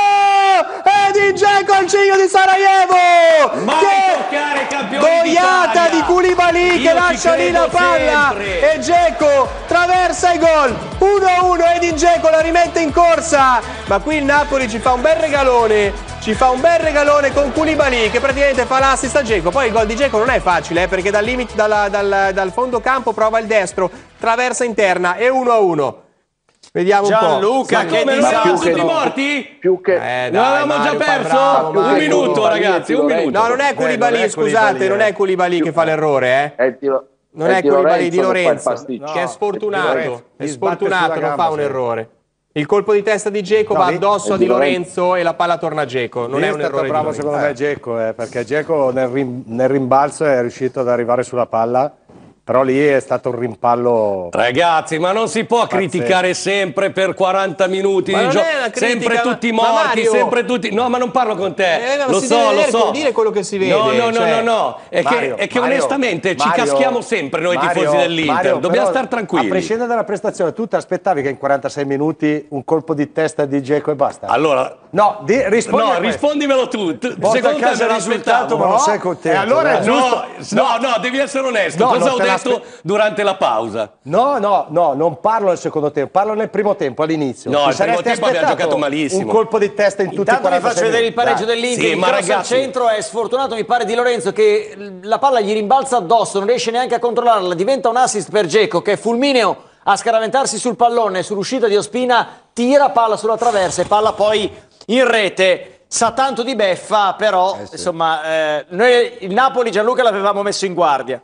Edin Dzeko al cigno di Sarajevo!
Mai
Che
toccare i campioni
goiata
d'Italia!
di Koulibaly
Io
che
ci
lascia lì
credo
la palla
sempre!
e Dzeko traversa i gol, uno a uno, Edin Dzeko la rimette in corsa, ma qui il Napoli ci fa un bel regalone. Ci fa un bel regalone con Koulibaly che praticamente fa l'assist a Dzeko. Poi il gol di Dzeko non è facile eh, perché dal, limite, dalla, dal, dal fondo campo prova il destro, traversa interna e uno a uno. Vediamo un po'.
Gianluca, che
Come non
disastro!
eravamo tutti
no.
morti?
Più che...
Eh,
Non
dai,
avevamo già
Mario, fa
perso?
bravo,
un
Mario.
minuto
Koulibaly
ragazzi,
e
un
Di
minuto.
No, non è Koulibaly,
non è
scusate,
Koulibaly,
non
eh.
è Koulibaly che fa l'errore, eh.
È di,
Non
è
è
di
Koulibaly di
che fa il
Lorenzo,
pasticcio.
che è
No,
sfortunato,
Di
è
Lorenzo. Gli
sfortunato,
sbatte sulla
non fa
gamba,
un
sì.
errore. Il colpo di testa di Dzeko
No,
va
lì-
addosso
è
a
di
Di Lorenzo e la palla torna a Dzeko, non
Lì
è un
stato
errore di
bravo
Lorenzo.
secondo me Dzeko, eh, perché Dzeko nel, rim- nel rimbalzo è riuscito ad arrivare sulla palla, però lì è stato un rimpallo.
Ragazzi, ma non si può criticare sempre per quaranta minuti
Ma
di
non
gioco,
è una critica,
sempre
ma-
tutti
ma
morti,
Mario-
sempre tutti. No, ma non parlo con te.
Eh, ma
lo
si
so,
deve
lo
vedere-
so.
dire quello che si vede,
No, no, no,
cioè-
no, no. È
Mario,
che, è che
Mario,
onestamente ci
Mario,
caschiamo sempre noi
Mario,
tifosi dell'Inter.
Mario,
Dobbiamo
però,
stare tranquilli.
A prescindere dalla prestazione, tu ti aspettavi che in quarantasei minuti un colpo di testa di Dzeko e basta?
Allora,
No, di, rispondi
no,
a questo.
rispondimelo tu. Tu-
Porta
Secondo
a
te
casa
me
il risultato,
l'aspettavo?
ma non
No?
sei contento. E allora è dai. giusto.
No, no, no, devi essere onesto.
No,
Cosa
non
ho
te
detto
l'aspe-
durante la pausa?
No, no, no, non parlo nel secondo tempo, parlo nel primo tempo, all'inizio.
No,
Ti
al primo
saresti
tempo abbiamo
aspettato
giocato malissimo.
Un colpo di testa in tutti i
Intanto vi
quarantasei
faccio vedere il
minuti.
pareggio
Dai.
dell'Inter,
Sì,
il
ma
cross al
ragazzi-
centro è sfortunato, mi pare, di Lorenzo che la palla gli rimbalza addosso, non riesce neanche a controllarla, diventa un assist per Dzeko che è fulmineo a scaraventarsi sul pallone, sull'uscita di Ospina, tira palla sulla traversa e palla poi in rete. Sa tanto di beffa, però
Eh sì.
insomma eh, noi il Napoli Gianluca l'avevamo messo in guardia.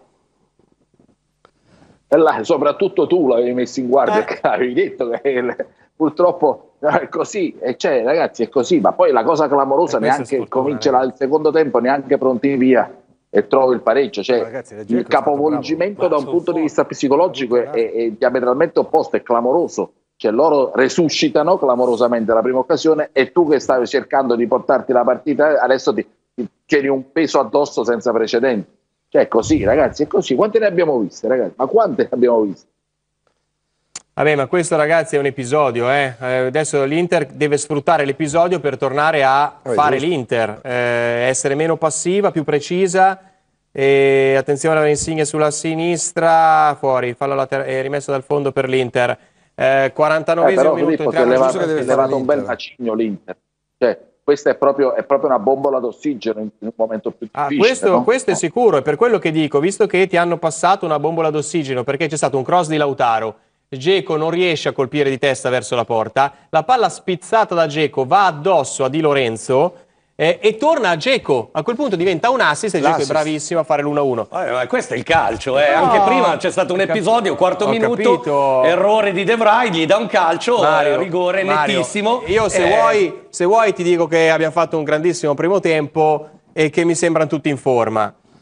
E là, soprattutto tu l'avevi messo in guardia,
Eh.
perché avevi detto che il- purtroppo è così, e cioè, ragazzi è così, ma poi la cosa clamorosa,
E questo è
neanche
sfortuna,
comincia la-
ragazzi.
il secondo tempo, neanche pronti via e trovi il pareggio, cioè
Ma ragazzi, la Dzeko
il
è stato
capovolgimento
bravo.
da un
Ma
punto
sono
di vista
forti.
psicologico è, è- è diametralmente opposto, è clamoroso, cioè loro resuscitano clamorosamente la prima occasione e tu che stavi cercando di portarti la partita adesso ti, ti tieni un peso addosso senza precedenti, cioè è così ragazzi, è così. Quante ne abbiamo viste ragazzi? Ma quante ne abbiamo viste?
Vabbè, ma questo ragazzi è un episodio, eh. Eh, adesso l'Inter deve sfruttare l'episodio per tornare a
Oh, è
fare
giusto.
l'Inter, eh, essere meno passiva, più precisa. E attenzione alla Insigne sulla sinistra, fuori, fallo later- è rimesso dal fondo per l'Inter. Eh, quarantanovesimo
Eh, però
minuto,
Filippo, ti è
entriamo
levato,
giusto
che
che
deve
ti è
fare
levato un bel
l'Inter.
macigno l'Inter, cioè questa è proprio, è proprio una bombola d'ossigeno in, in un momento più
Ah,
difficile.
questo,
no?
questo è sicuro, è per quello che dico, visto che ti hanno passato una bombola d'ossigeno, perché c'è stato un cross di Lautaro, Dzeko non riesce a colpire di testa verso la porta, la palla spizzata da Dzeko va addosso a Di Lorenzo eh, e torna a Dzeko, a quel punto diventa un assist e Dzeko è
L'assist.
bravissimo a fare l'uno a uno.
Eh, ma questo è il calcio, eh.
No,
Anche prima c'è stato un
ho capi-
episodio, quarto
ho
minuto,
capito.
errore di De Vrij, gli dà un calcio,
Mario,
eh, rigore
Mario,
nettissimo.
Io se,
Eh,
vuoi, se vuoi ti dico che abbiamo fatto un grandissimo primo tempo e che mi sembrano tutti in forma.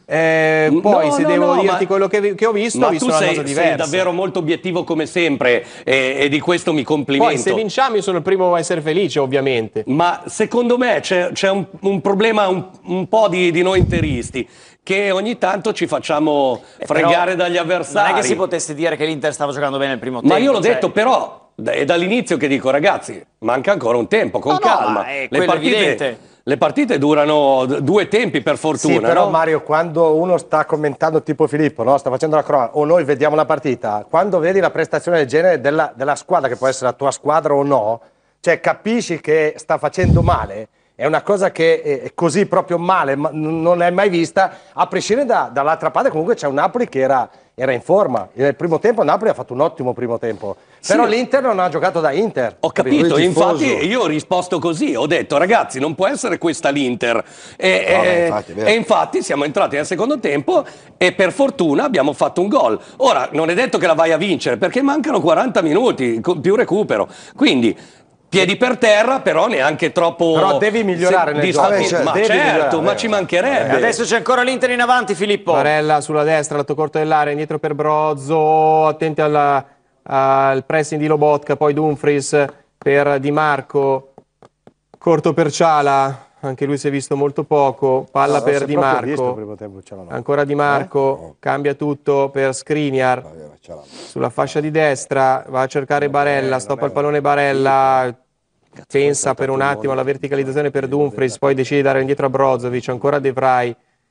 Eh, poi
No,
se
no,
devo
no,
dirti
ma-
quello che, che ho visto,
Ma
ho visto
tu
una
sei,
cosa diversa.
sei davvero molto obiettivo come sempre e, e di questo mi complimento.
Poi se vinciamo io sono il primo a essere felice, ovviamente.
Ma secondo me c'è, c'è un, un problema un, un po' di, di noi interisti, che ogni tanto ci facciamo fregare
Però
dagli avversari.
Non è che si potesse dire che l'Inter stava giocando bene il primo tempo.
Ma io l'ho
cioè-
detto, però è dall'inizio che dico, ragazzi, manca ancora un tempo, con
No, no,
calma.
ma è
le,
quello
partite,
evidente.
le partite durano d- due tempi, per fortuna.
Sì, però
no?
Mario, quando uno sta commentando tipo Filippo, no? Sta facendo la cronaca, o noi vediamo la partita, quando vedi la prestazione del genere della, della squadra, che può essere la tua squadra o no, cioè capisci che sta facendo male, è una cosa che è così proprio male, ma n- non l'hai mai vista, a prescindere da- dall'altra parte comunque c'è un Napoli che era, era in forma. Nel primo tempo Napoli ha fatto un ottimo primo tempo, però
Sì.
l'Inter non ha giocato da Inter.
Ho capito,
Lui è tifoso.
infatti io ho risposto così, ho detto ragazzi non può essere questa l'Inter e,
No, beh,
e-
infatti, è vero.
e infatti siamo entrati nel secondo tempo e per fortuna abbiamo fatto un gol. Ora non è detto che la vai a vincere perché mancano quaranta minuti, con più recupero, quindi piedi per terra però neanche troppo...
Però devi migliorare nel gioco.
disfatti-
Vabbè, certo,
ma
devi
certo,
migliorare,
ma
eh,
ci
eh.
mancherebbe.
E adesso c'è ancora l'Inter in avanti, Filippo.
Barella sulla destra, lato corto dell'area, indietro per Brozzo, attenti alla- al pressing di Lobotka, poi Dumfries per Di Marco, corto per Ciala, anche lui si è visto molto poco, palla
No, non
per
si è
Di
proprio visto il
Marco,
primo tempo, ce l'ha, no.
ancora Di Marco, cambia tutto per Skriniar, sulla fascia di destra, va a cercare Barella, stoppa il pallone Barella, pensa per un attimo alla verticalizzazione per Dumfries, poi decide di dare indietro a Brozovic, ancora De Vrij,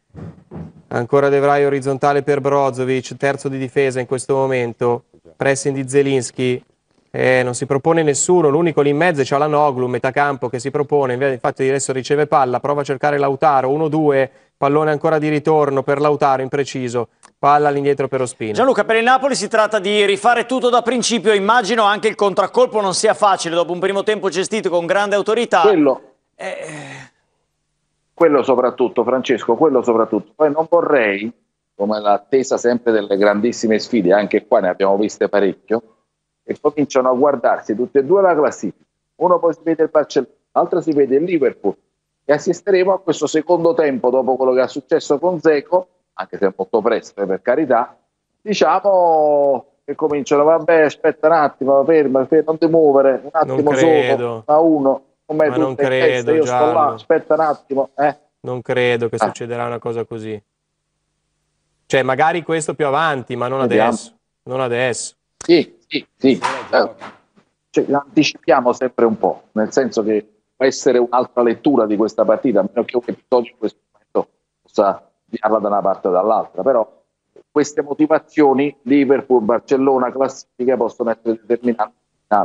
ancora De Vrij orizzontale per Brozovic, terzo di difesa in questo momento, pressing di Zelinski, eh, non si propone nessuno, l'unico lì in mezzo è Çalhanoğlu, metacampo che si propone, infatti adesso riceve palla, prova a cercare Lautaro, uno due, pallone ancora di ritorno per Lautaro, impreciso, palla all'indietro per Ospina.
Gianluca, per il Napoli si tratta di rifare tutto da principio, immagino anche il contraccolpo non sia facile dopo un primo tempo gestito con grande autorità.
Quello,
Eh,
quello soprattutto, Francesco, quello soprattutto. Poi non vorrei, come l'attesa sempre delle grandissime sfide, anche qua ne abbiamo viste parecchio, e cominciano a guardarsi tutte e due la classifica. Uno poi si vede il Barcellona, l'altro si vede il Liverpool, e assisteremo a questo secondo tempo dopo quello che è successo con Dzeko, anche se è molto presto, eh, per carità, diciamo che cominciano, vabbè, aspetta un attimo, ferma, ferma, non ti muovere, un attimo
credo.
solo, a uno, come
Ma
tu
non
stai in
credo,
testa, io sto
Giallo.
là, aspetta un attimo, eh.
Non credo che
Ah.
succederà una cosa così. Cioè, magari questo più avanti, ma non
Vediamo.
adesso. Non adesso.
Sì, sì, sì. Eh, cioè, anticipiamo sempre un po', nel senso che può essere un'altra lettura di questa partita, a meno che un episodio in questo momento possa guiarla da una parte o dall'altra, però queste motivazioni, Liverpool, Barcellona, classifiche, possono essere determinanti.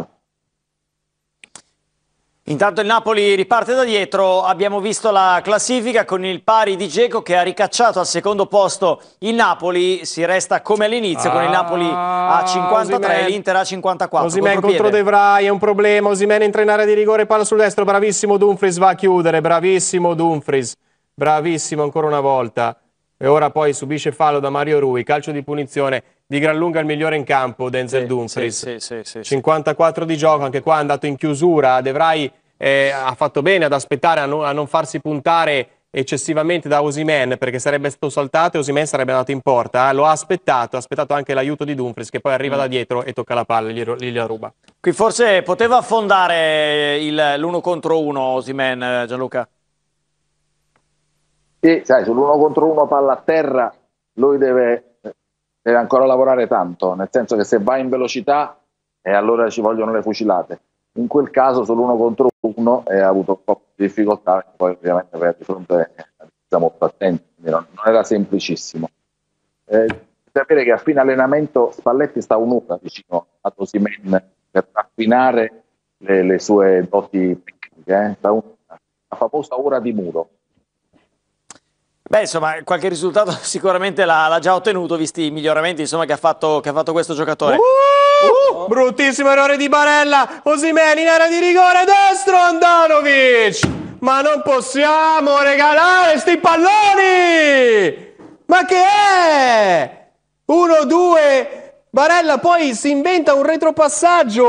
Intanto il Napoli riparte da dietro, abbiamo visto la classifica con il pari di Dzeko che ha ricacciato al secondo posto il Napoli, si resta come all'inizio con il Napoli a cinquantatré,
Osimhen.
l'Inter a cinquantaquattro.
Osimhen contro
contropiede.
De Vrij, è un problema. Osimhen entra in area di rigore, palla sul destro, bravissimo Dumfries, va a chiudere, bravissimo Dumfries, bravissimo ancora una volta. E ora poi subisce fallo da Mario Rui, calcio di punizione, di gran lunga il migliore in campo, Denzel
Sì,
Dumfries.
sì, sì, sì, sì, sì.
cinquantaquattro di gioco, anche qua è andato in chiusura, De Vrij eh, ha fatto bene ad aspettare, a, no- a non farsi puntare eccessivamente da Osimhen, perché sarebbe stato saltato e Osimhen sarebbe andato in porta, eh. Lo ha aspettato, ha aspettato anche l'aiuto di Dumfries che poi arriva da dietro e tocca la palla, gli, gliela ruba.
Qui forse poteva affondare il- l'uno contro uno Osimhen, eh, Gianluca.
Sì, sai, sull'uno contro uno palla a terra, lui deve, deve ancora lavorare tanto, nel senso che se va in velocità, e allora ci vogliono le fucilate. In quel caso sull'uno contro uno eh, ha avuto un po' di difficoltà, perché poi ovviamente per di fronte siamo molto attenti, quindi non, non era semplicissimo. Eh, sapere che a fine allenamento Spalletti sta un'ora vicino ad Osimhen per affinare le, le sue doti tecniche, eh? Sta un'ora, la famosa ora di muro.
Beh, insomma, qualche risultato sicuramente l'ha l'ha già ottenuto, visti i miglioramenti insomma, che, ha fatto, che ha fatto questo giocatore.
Uh, bruttissimo errore di Barella, Osimhen in area di rigore destro, Andanovic, ma non possiamo regalare sti palloni, ma che è? uno due, Barella poi si inventa un retropassaggio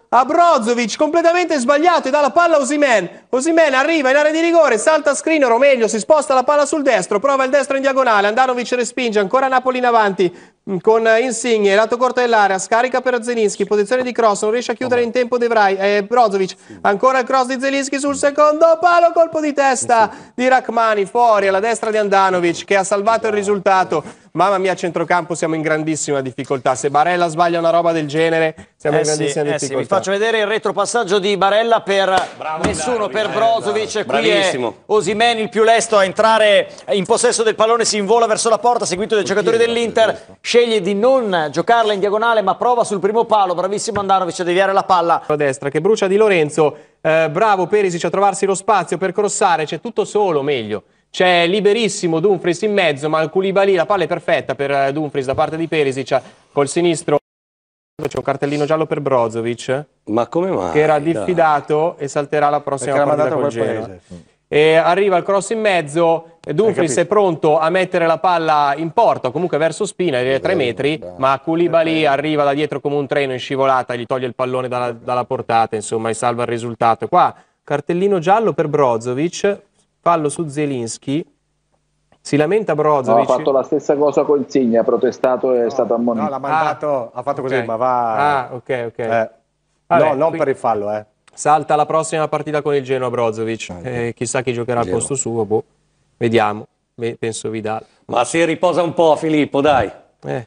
a Brozovic, completamente sbagliato, e dà la palla a Osimhen. Osimhen arriva in area di rigore, salta a Skriniar, o meglio si sposta la palla sul destro, prova il destro in diagonale, Andanovic respinge, ancora Napoli in avanti con Insigne, lato corto dell'area, scarica per Zelinski, posizione di cross, non riesce a chiudere in tempo De Vrij, eh, Brozovic, ancora il cross di Zelinski sul secondo palo, colpo di testa di Rachmani, fuori alla destra di Andanovic che ha salvato il risultato. Mamma mia, a centrocampo siamo in grandissima difficoltà. Se Barella sbaglia una roba del genere, siamo
eh
in grandissima
sì,
difficoltà.
Eh sì. Vi faccio vedere il retropassaggio di Barella per bravo, nessuno, per Brozovic. Qui è Osimhen il più lesto a entrare in possesso del pallone, si invola verso la porta, seguito dai giocatori dell'Inter. Sceglie di non giocarla in diagonale, ma prova sul primo palo. Bravissimo Andanovic a deviare la palla.
A destra che brucia Di Lorenzo. Eh, bravo Perisic a trovarsi lo spazio per crossare. C'è tutto solo, meglio. C'è liberissimo Dumfries in mezzo, ma Koulibaly, la palla è perfetta per Dumfries da parte di Perisic, col sinistro c'è un cartellino giallo per Brozovic,
ma come mai?
Che era diffidato e salterà la prossima partita col Genoa. E arriva il cross in mezzo, Dumfries è pronto a mettere la palla in porta, comunque verso Spina, di tre metri, ma Koulibaly arriva da dietro come un treno in scivolata, gli toglie il pallone dalla, dalla portata, insomma, e salva il risultato. Qua cartellino giallo per Brozovic, fallo su Zelinski, si lamenta Brozovic.
No, ha fatto la stessa cosa con Insigne, ha protestato e
no,
è stato ammonito.
No, l'ha mandato,
ah,
ha fatto così,
okay.
ma va...
Ah, ok, ok.
Eh.
Vabbè,
no, non
qui...
per il fallo, eh.
Salta la prossima partita con il Genoa Brozovic, eh, chissà chi giocherà al posto suo, boh. Vediamo, penso Vidal.
Ma si riposa un po' Filippo, dai.
Eh.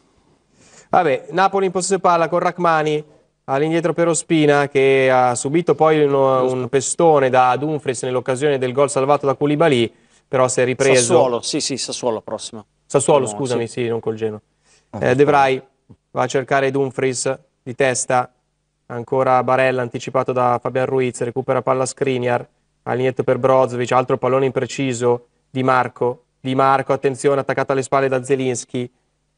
Vabbè, Napoli in possesso palla con Rachmani, all'indietro per Ospina che ha subito poi uno, un pestone da Dumfries nell'occasione del gol salvato da Koulibaly, però si è ripreso.
Sassuolo, sì sì, Sassuolo prossimo.
Sassuolo,
no,
scusami, sì. sì, non col Genoa.
Ah,
eh, De Vrij va a cercare Dumfries di testa, ancora Barella anticipato da Fabian Ruiz, recupera palla Skriniar, all'indietro per Brozovic, altro pallone impreciso, Di Marco, Di Marco, attenzione, attaccato alle spalle da Zelinski.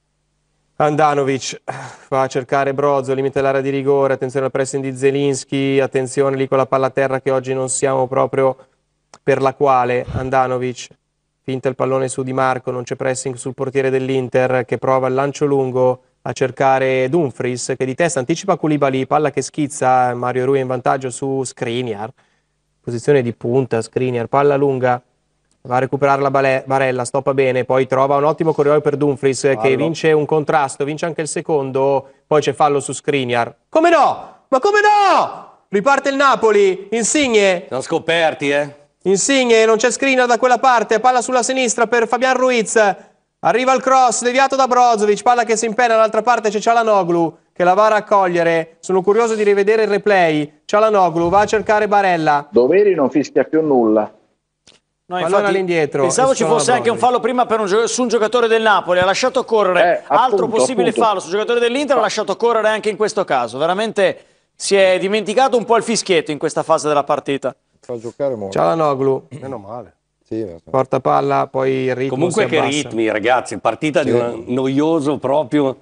Andanovic va a cercare Brozo, limite l'area di rigore, attenzione al pressing di Zelinski, attenzione lì con la palla a terra che oggi non siamo proprio per la quale. Andanovic finta il pallone su Di Marco, non c'è pressing sul portiere dell'Inter che prova il lancio lungo a cercare Dumfries che di testa anticipa Koulibaly, palla che schizza, Mario Rui in vantaggio su Skriniar, posizione di punta, Skriniar, palla lunga. Va a recuperare la Barella, stoppa bene, poi trova un ottimo corridoio per Dumfries fallo. Che vince un contrasto, vince anche il secondo, poi c'è fallo su Skriniar. Come no? Ma come no? Riparte il Napoli, Insigne.
Sono scoperti, eh?
Insigne, non c'è Skriniar da quella parte, palla sulla sinistra per Fabian Ruiz. Arriva il cross, deviato da Brozovic, palla che si impenna, dall'altra parte c'è Çalhanoğlu che la va a raccogliere. Sono curioso di rivedere il replay. Çalhanoğlu va a cercare Barella.
Doveri non fischia più nulla.
No, infatti,
all'indietro.
Pensavo ci fosse anche un fallo prima per un, su un giocatore del Napoli, ha lasciato correre,
eh, appunto,
altro possibile
appunto.
fallo sul giocatore dell'Inter, ha lasciato correre anche in questo caso. Veramente si è dimenticato un po' il fischietto in questa fase della partita.
Fa giocare molto.
Çalhanoğlu.
Meno male.
Sì,
porta palla, poi il ritmo
comunque
si
che
abbassa.
ritmi ragazzi, partita
sì.
di un noioso proprio,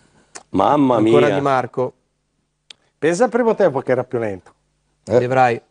mamma mia.
Ancora Di Marco.
Pensa al primo tempo che era più lento.
Eh.
De Vrij.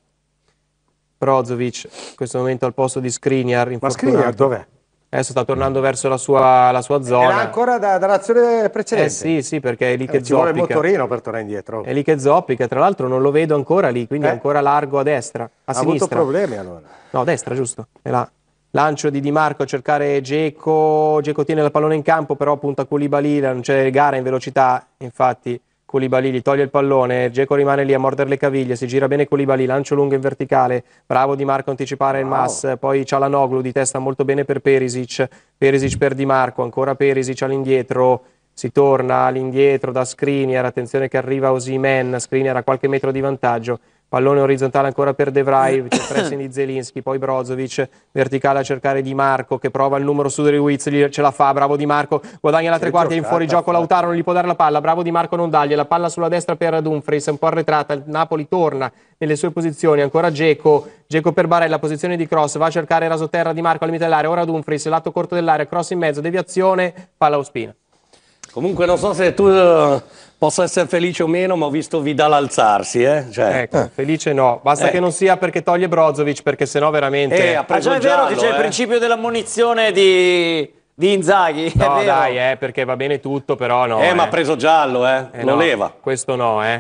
Brozovic in questo momento al posto di Skriniar.
Ma Skriniar dov'è?
Adesso sta tornando verso la sua, la sua zona.
Era ancora da, dall'azione precedente.
Eh sì, sì, perché è lì che
eh, ci vuole il
zoppica.
motorino per tornare indietro.
È lì che zoppica, tra l'altro non lo vedo ancora lì, quindi
Eh.
è ancora largo a destra, a
ha
sinistra.
avuto problemi allora.
No, a destra, giusto. È là. Lancio di Di Marco a cercare Dzeko. Dzeko tiene il pallone in campo, però punta Koulibaly, non c'è gara in velocità, infatti Koulibaly gli toglie il pallone, Dzeko rimane lì a mordere le caviglie, si gira bene Koulibaly, lancio lungo in verticale, bravo Di Marco a anticipare il
Wow.
Mas, poi Çalhanoğlu di testa molto bene per Perisic, Perisic per Di Marco, ancora Perisic all'indietro, si torna all'indietro da Skriniar, attenzione che arriva Osimhen, Skriniar a qualche metro di vantaggio, pallone orizzontale ancora per De Vrij, c'è il pressing di Zelinski, poi Brozovic, verticale a cercare Di Marco che prova il numero su di Ruiz, ce la fa, bravo Di Marco, guadagna la tre quarti, è in fuori gioco Lautaro, non gli può dare la palla, bravo Di Marco non dargli, la palla sulla destra per Dumfries, un po' arretrata, il Napoli torna nelle sue posizioni, ancora Dzeko, Dzeko per Barella, posizione di cross, va a cercare rasoterra Di Marco al limite dell'area, ora Dumfries, lato corto dell'area, cross in mezzo, deviazione, palla Ospina.
Comunque non so se tu uh, possa essere felice o meno, ma ho visto Vidal alzarsi, eh? Cioè,
Ecco, felice no, basta
Eh.
che non sia perché toglie Brozovic, perché sennò veramente...
Eh, ha
Ah,
preso
già è
il
vero
giallo,
che c'è
eh.
il principio dell'ammonizione di, di Inzaghi, è
No
vero.
dai, eh, perché va bene tutto, però no.
eh, ma ha preso giallo, eh?
Eh,
lo
no,
leva.
Questo no, eh.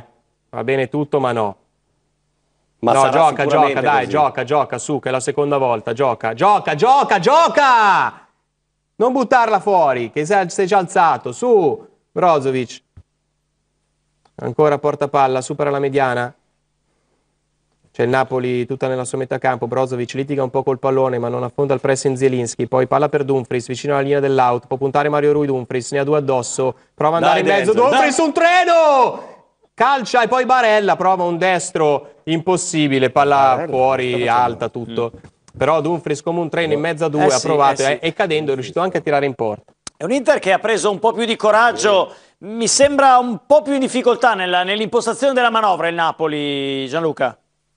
Va bene tutto, ma no.
Ma
no,
sarà
gioca, gioca,
sicuramente
dai,
così.
gioca, gioca, su, che è la seconda volta, gioca, gioca, gioca, gioca! Non buttarla fuori, che sei sei già alzato, su, Brozovic. Ancora porta palla, supera la mediana. C'è il Napoli tutta nella sua metà campo, Brozovic litiga un po' col pallone ma non affonda il pressing Zielinski, poi palla per Dumfries vicino alla linea dell'out, può puntare Mario Rui, Dumfries ne ha due addosso, prova ad andare
Dai,
in mezzo,
Denzel,
Dumfries
dai.
un treno! Calcia e poi Barella prova un destro impossibile, palla
Barella,
fuori,
sta
alta tutto. Però Dumfries come un treno in mezzo a due
Eh
ha
sì,
provato
eh sì.
e, e cadendo è riuscito anche a tirare in porta.
È un Inter che ha preso un po' più di coraggio, mi sembra un po' più in difficoltà nella- nell'impostazione della manovra il Napoli, Gianluca.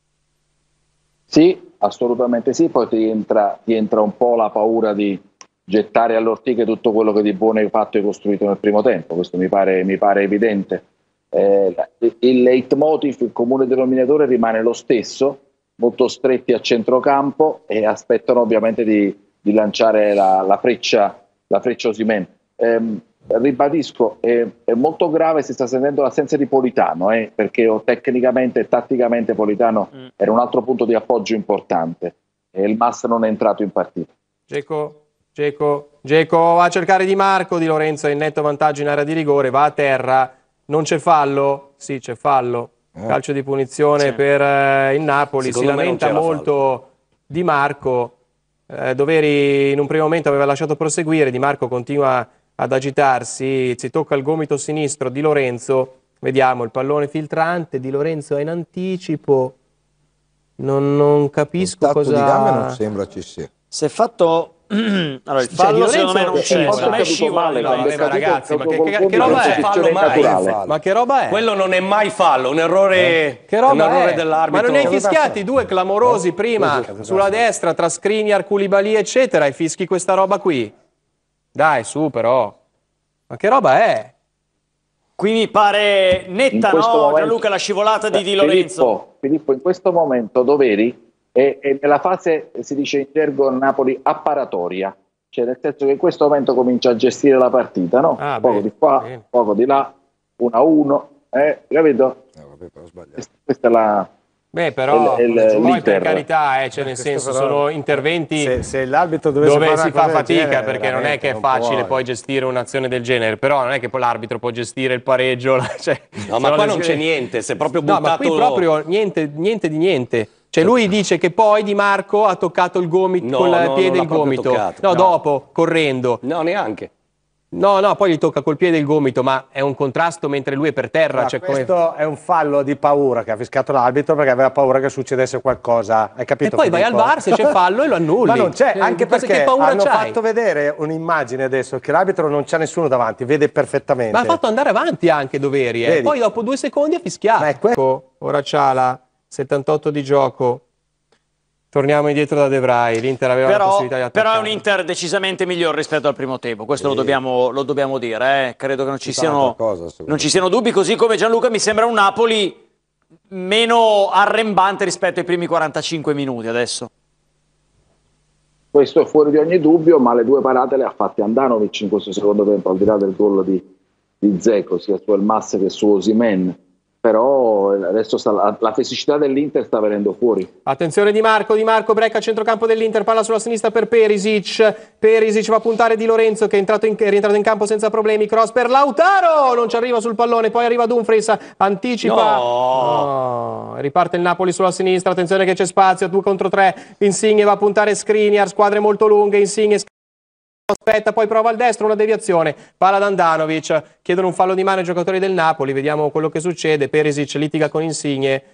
Sì, assolutamente sì, poi ti entra, ti entra un po' la paura di gettare alle ortiche tutto quello che di buono hai fatto e costruito nel primo tempo, questo mi pare, mi pare evidente. Eh, il leitmotiv, il comune denominatore rimane lo stesso, molto stretti a centrocampo e aspettano ovviamente di, di lanciare la, la freccia, la freccia Osimhen. Ehm, ribadisco, è, è molto grave, si sta sentendo l'assenza di Politano, eh, perché oh, tecnicamente e tatticamente Politano mm. era un altro punto di appoggio importante e il Mas non è entrato in partita.
Geco, Geco, Geco va a cercare Di Marco, Di Lorenzo è in netto vantaggio in area di rigore, va a terra, non c'è fallo? Sì, c'è fallo. Eh. Calcio di punizione sì. per eh, il Napoli,
Secondo
si lamenta molto fallo. Di Marco, eh, Doveri in un primo momento aveva lasciato proseguire, Di Marco continua ad agitarsi, si tocca il gomito sinistro Di Lorenzo, vediamo il pallone filtrante, Di Lorenzo è in anticipo, non, non capisco
il
cosa...
di gambe non sembra ci sia.
Si è fatto... allora, il fallo
cioè,
secondo me non c'è, secondo me scivola.
Male,
no,
vabbè,
ragazzi, ma che, che, che
non
roba
c'è
è?
fallo mai.
Ma che roba è?
Quello non è mai fallo, un errore,
eh? che roba
un errore
è?
dell'arbitro.
Ma non hai fischiati due clamorosi eh? prima sulla destra tra Skriniar, Koulibaly eccetera e fischi questa roba qui? Dai, su però. Ma che roba è?
Qui mi pare netta, no, momento, Gianluca, la scivolata di Di Lorenzo.
Filippo, Filippo, in questo momento Doveri è, è nella fase, si dice in gergo Napoli, apparatoria. Cioè nel senso che in questo momento comincia a gestire la partita, no?
Ah,
poco
bene,
di qua,
bene.
poco di là, uno a uno, eh, capito?
Eh, vabbè, però ho sbagliato.
Questa, questa è la...
Beh, però,
il, il,
poi
l'Inter.
per carità, eh, cioè nel senso,
però,
sono interventi
se, se l'arbitro dovesse
dove
fare
si
una
fa
cosa del
fatica,
genere,
perché non è che è
non
facile
può,
poi
eh.
gestire un'azione del genere, però non è che poi l'arbitro può gestire il pareggio. Cioè,
No, ma qua non c'è niente, si è proprio buttato...
No, ma qui proprio niente, niente di niente. Cioè lui dice che poi Di Marco ha toccato il gomito,
No,
col
no,
piede
non
il
l'ha proprio
gomito.
toccato.
No,
No.
dopo, correndo.
No, neanche.
No, no, poi gli tocca col piede il gomito, ma è un contrasto mentre lui è per terra.
Allora,
cioè,
questo
come...
è un fallo di paura che ha fischiato l'arbitro perché aveva paura che succedesse qualcosa. Hai capito?
E poi vai al
Filippo?
VAR, se c'è fallo e lo annulli.
Ma non c'è,
Cioè,
anche
cosa-
perché
che paura
hanno
c'hai?
fatto vedere un'immagine adesso che l'arbitro non c'ha nessuno davanti, vede perfettamente.
Ma ha fatto andare avanti anche Doveri, eh.
Vedi?
Poi dopo due secondi ha fischiato.
Ma è que-
Ecco, ora Ciala, settantotto di gioco. Torniamo indietro da De Vrij, l'Inter aveva la
Però,
possibilità di attaccare.
però è un Inter decisamente migliore rispetto al primo tempo, questo lo, dobbiamo, lo dobbiamo dire, eh. Credo che non ci,
Ci sarà
siano,
qualcosa, secondo
non ci
me.
siano dubbi, così come Gianluca mi sembra un Napoli meno arrembante rispetto ai primi quarantacinque minuti adesso.
Questo è fuori di ogni dubbio, ma le due parate le ha fatte Andanovic in questo secondo tempo, al di là del gol di, di Dzeko, sia su Elmas che su Osimhen. Però adesso sta, la, la fisicità dell'Inter sta venendo fuori.
Attenzione Di Marco, Di Marco break a centrocampo dell'Inter, palla sulla sinistra per Perisic, Perisic va a puntare Di Lorenzo che è entrato in, è rientrato in campo senza problemi, cross per Lautaro, non ci arriva sul pallone, poi arriva Dumfries, anticipa,
No.
no. Riparte il Napoli sulla sinistra, attenzione che c'è spazio, due contro tre, Insigne va a puntare Skriniar, squadre molto lunghe, Insigne aspetta, poi prova al destro, una deviazione, palla ad Andanovic, chiedono un fallo di mano ai giocatori del Napoli, vediamo quello che succede, Perisic litiga con Insigne,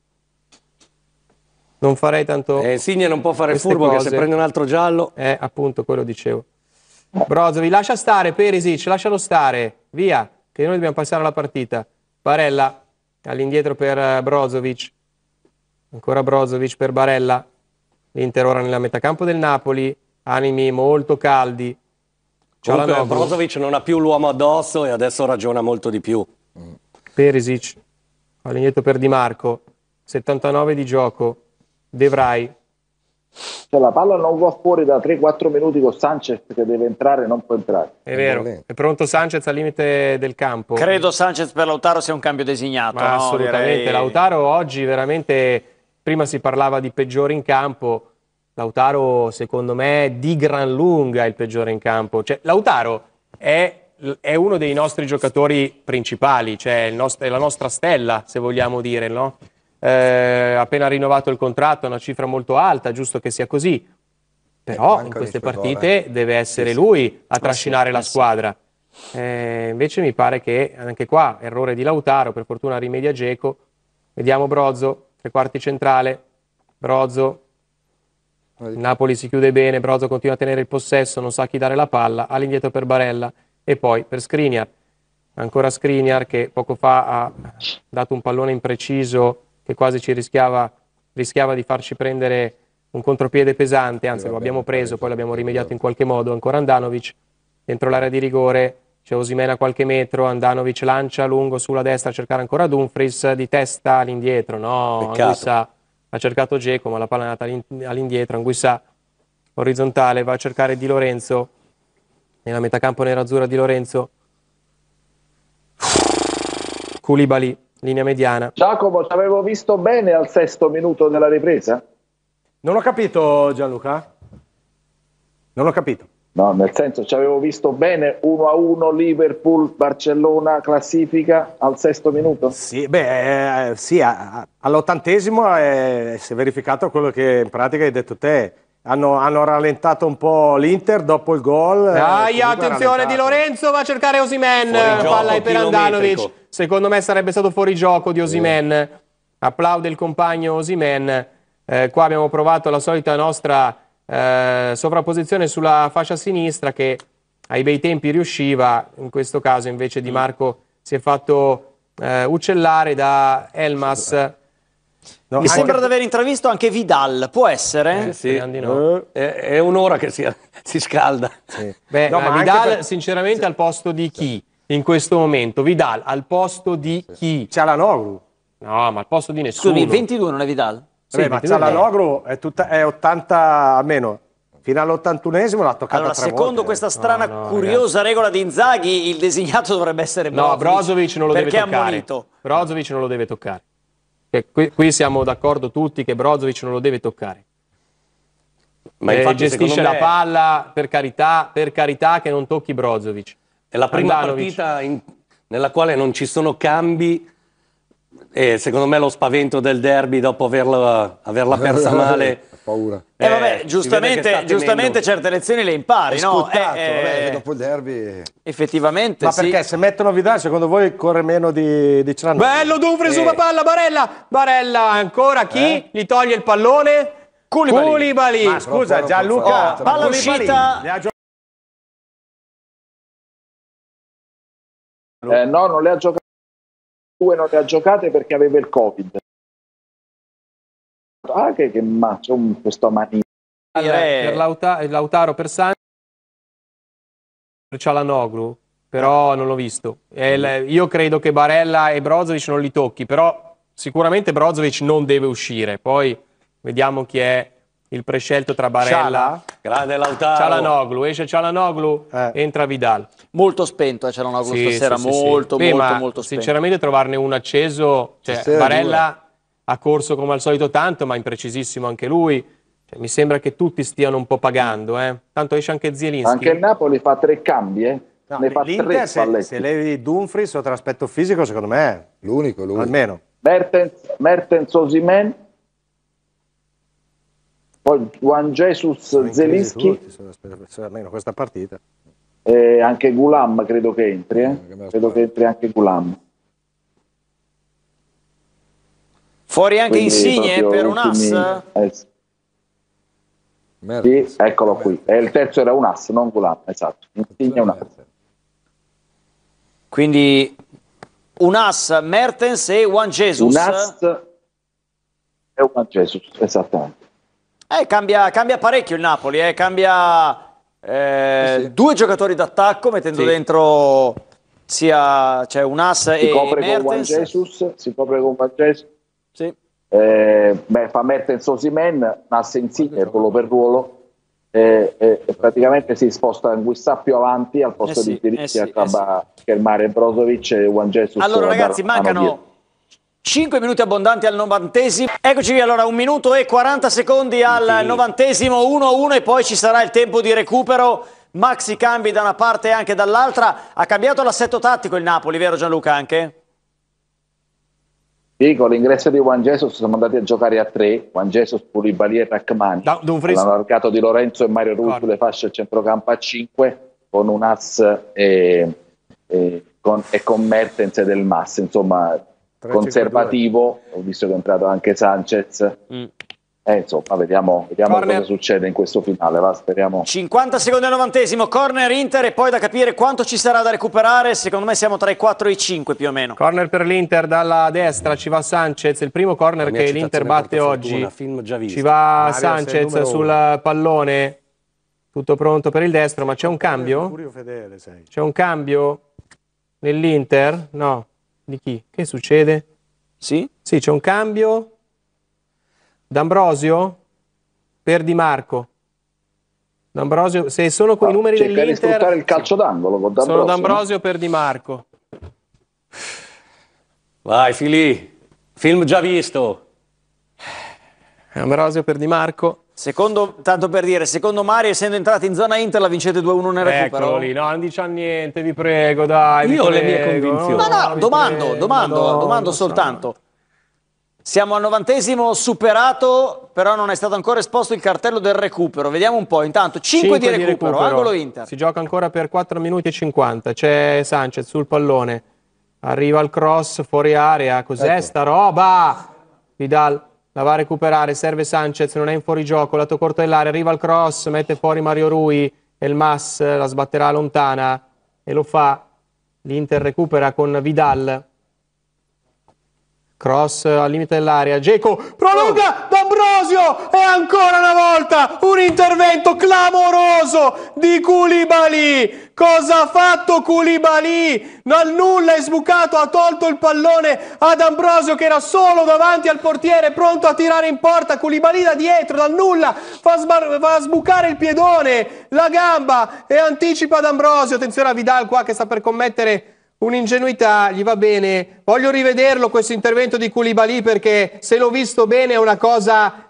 non farei tanto...
Eh, Insigne non può fare il
queste
furbo che
cose.
se prende un altro giallo...
Eh, appunto, quello dicevo. Brozovic, lascia stare Perisic, lascialo stare, via, che noi dobbiamo passare alla partita. Barella, all'indietro per eh, Brozovic, ancora Brozovic per Barella, l'Inter ora nella metà campo del Napoli, animi molto caldi.
Comunque
Cialanoglu,
Brozovic non ha più l'uomo addosso e adesso ragiona molto di più.
Perisic, all'indietro per Di Marco, settantanove di gioco, De Vrij,
Cioè, la palla non va fuori da tre quattro minuti con Sanchez che deve entrare, non può entrare.
È vero, è pronto Sanchez al limite del campo.
Credo Sanchez per Lautaro sia un cambio designato.
Ma
no?
assolutamente,
Direi...
Lautaro oggi veramente, prima si parlava di peggiore in campo, Lautaro secondo me di gran lunga è il peggiore in campo. Cioè, Lautaro è, è uno dei nostri giocatori principali, cioè il nostro, è la nostra stella, se vogliamo dire, no? Eh, appena rinnovato il contratto, è una cifra molto alta, giusto che sia così, però in queste partite deve essere lui a trascinare la squadra. Eh, invece mi pare che anche qua errore di Lautaro, per fortuna rimedia Dzeko. Vediamo Brozo, tre quarti centrale, Brozo, il Napoli si chiude bene, Brozo continua a tenere il possesso, non sa chi dare la palla, all'indietro per Barella e poi per Skriniar, ancora Skriniar che poco fa ha dato un pallone impreciso che quasi ci rischiava, rischiava di farci prendere un contropiede pesante, anzi lo abbiamo preso, poi l'abbiamo rimediato in qualche modo. Ancora Andanovic dentro l'area di rigore, c'è Osimhen a qualche metro, Andanovic lancia lungo sulla destra a cercare ancora Dumfries, di testa all'indietro, no, Anguissa ha cercato Dzeko ma la palla è andata all'indietro, Anguissa orizzontale, va a cercare Di Lorenzo, nella metacampo nerazzurra Di Lorenzo, Koulibaly, linea mediana.
Giacomo, ci avevo visto bene al sesto minuto della ripresa?
Non ho capito, Gianluca. Non ho capito.
No, nel senso, ci avevo visto bene uno a uno Liverpool, Barcellona, classifica al sesto minuto?
Sì, beh, eh, sì, all'ottantesimo eh, si è verificato quello che in pratica hai detto te. Hanno, hanno rallentato un po' l'Inter dopo il gol.
Dai, attenzione, Di Lorenzo va a cercare Osimhen, palla è per Andanovic. Secondo me sarebbe stato fuori gioco di Osimhen. Applaude il compagno Osimhen. Eh, qua abbiamo provato la solita nostra eh, sovrapposizione sulla fascia sinistra che ai bei tempi riusciva. In questo caso invece Di Marco si è fatto eh, uccellare da Elmas.
No, Mi sembra di aver intravisto anche Vidal, può essere?
Eh, sì. No. È, è un'ora che si, si scalda.
Sì. Beh, no, ma Vidal per... sinceramente al posto di chi in questo momento? Vidal al posto di chi?
Çalhanoğlu.
No, ma al posto di nessuno.
Scusami, ventidue non è Vidal?
Sì, Beh, ma Çalhanoğlu è, tutta, è ottanta almeno. Fino all'ottantunesimo l'ha toccata
allora,
tre
secondo
volte.
questa strana,
no, no,
curiosa ragazzi. regola di Inzaghi, il designato dovrebbe essere Brozovic.
No, Brozovic non lo deve toccare.
Ammonito.
Brozovic non lo deve toccare. Qui, qui siamo d'accordo tutti che Brozovic non lo deve toccare. Ma eh, gestisce la me... palla, per carità, per carità che non tocchi Brozovic.
È la prima
Andanovic.
partita in, nella quale non ci sono cambi e secondo me lo spavento del derby dopo averla, averla persa male.
Paura.
Eh, eh vabbè, giustamente, giustamente certe lezioni le impari, no?
Scottato,
eh,
vabbè,
eh,
dopo il derby.
Effettivamente,
ma
sì.
perché se mettono Vidal, secondo voi corre meno di, di Çalhanoğlu?
Bello Dumfries
eh.
sulla palla, Barella, Barella, ancora chi? Eh? Gli toglie il pallone?
Koulibaly.
Koulibaly.
Ma scusa, Gianluca,
oh, palla uscita.
Eh, no, non le ha giocate. Due non le ha giocate perché aveva il Covid. Ah, che, che maccio questo manino.
Per Lauta, Lautaro per Sanchez, per Çalhanoğlu, però non l'ho visto. Il, io credo che Barella e Brozovic non li tocchi, però sicuramente Brozovic non deve uscire. Poi vediamo chi è il prescelto tra Barella e
grande Lautaro.
Çalhanoğlu. Esce Çalhanoğlu, eh. entra Vidal.
Molto spento, eh, Çalhanoğlu
sì,
stasera,
sì,
molto,
sì. Beh,
molto,
ma
molto spento.
Sinceramente trovarne un acceso, cioè, Barella ha corso come al solito tanto, ma imprecisissimo anche lui. Cioè, mi sembra che tutti stiano un po' pagando, eh. Tanto esce anche Zielinski.
Anche il Napoli fa tre cambi, eh.
No,
ne fa tre
se, se levi Dumfries sotto l'aspetto fisico, secondo me è
l'unico, l'unico.
Almeno.
Mertens, Mertens Osimhen, poi Juan Jesus, Zielinski.
Almeno questa partita.
E anche Gulam credo che entri, eh. Credo che entri anche Gulam.
Fuori anche Insigne per un
ultimi...
ass?
Eh, sì, eccolo qui. E il terzo era un ass, non Gulam, esatto. Insigne è un ass.
Quindi un ass, Mertens e Juan Jesus.
Un ass e Juan Jesus, esattamente.
Eh, cambia, cambia parecchio il Napoli, eh. Cambia eh, sì, sì. due giocatori d'attacco mettendo sì. dentro sia cioè un ass
si
e
copre
Mertens.
Con Juan Jesus, si copre con Juan Jesus.
Sì.
eh, beh, fa Mertens Osimhen, Nass Insigne, ruolo per ruolo, e, e, e praticamente si sposta Anguissà più avanti al posto
Eh sì,
di Zielinski,
eh sì,
Acaba, Kermare, Brozovic e Juan Jesus.
Allora ragazzi, mancano cinque minuti abbondanti al novantesimo. Eccoci qui, allora un minuto e quaranta secondi al novantesimo, uno a uno, e poi ci sarà il tempo di recupero. Maxi cambi da una parte e anche dall'altra. Ha cambiato l'assetto tattico il Napoli, vero Gianluca anche?
Sì, con l'ingresso di Juan Jesus sono andati a giocare a tre, Juan Jesus, Koulibaly e Rachmani.
Da, Dumfries.
Hanno allargato Di Lorenzo e Mario Rui sulle fasce a centrocampo a cinque, con un As e, e, con, e con Mertens e Del Mas, insomma conservativo. Ho visto che è entrato anche Sanchez. Mm. Eh, insomma, vediamo, vediamo cosa succede in questo finale, va, speriamo.
cinquanta secondi al novantesimo, corner Inter, e poi da capire quanto ci sarà da recuperare. Secondo me siamo tra i quattro e i cinque più o meno.
Corner per l'Inter dalla destra, ci va Sanchez, il primo corner che l'Inter batte oggi.
Film già visto.
Ci va
Mario,
Sanchez sul pallone, tutto pronto per il destro, ma c'è un cambio? C'è un cambio nell'Inter? No, di chi? Che succede?
Sì?
Sì, c'è un cambio. D'Ambrosio per Di Marco. D'Ambrosio, se sono quei
ah,
numeri
dell'Inter, di sfruttare il calcio
sì.
d'angolo con D'Ambrosio.
Sono D'Ambrosio no? per Di Marco.
Vai Filì, film già visto.
D'Ambrosio per Di Marco.
Secondo, tanto per dire, secondo Mario, essendo entrati in zona Inter, la vincete due a uno nel recupero?
Eccolo lì, no, non dice niente, vi prego, dai.
Io ho le
prego,
mie convinzioni.
No, no,
no
domando,
prego,
domando,
no,
domando soltanto. So. Siamo al novantesimo superato, però non è stato ancora esposto il cartello del recupero. Vediamo un po', intanto cinque, cinque di, recupero, di recupero, angolo Inter.
Si gioca ancora per quattro minuti e cinquanta, c'è Sanchez sul pallone, arriva il cross fuori area, cos'è ecco. sta roba? Vidal la va a recuperare, serve Sanchez, non è in fuorigioco, lato corto dell'area, arriva il cross, mette fuori Mario Rui, El Mas la sbatterà lontana e lo fa. L'Inter recupera con Vidal. Cross al limite dell'area, Dzeko prolunga, D'Ambrosio e ancora una volta un intervento clamoroso di Koulibaly. Cosa ha fatto Koulibaly? Dal nulla è sbucato, ha tolto il pallone a D'Ambrosio che era solo davanti al portiere pronto a tirare in porta. Koulibaly da dietro, dal nulla, fa, fa sbucare il piedone, la gamba e anticipa D'Ambrosio. Attenzione a Vidal qua che sta per commettere un'ingenuità, gli va bene. Voglio rivederlo questo intervento di Koulibaly perché se l'ho visto bene è una cosa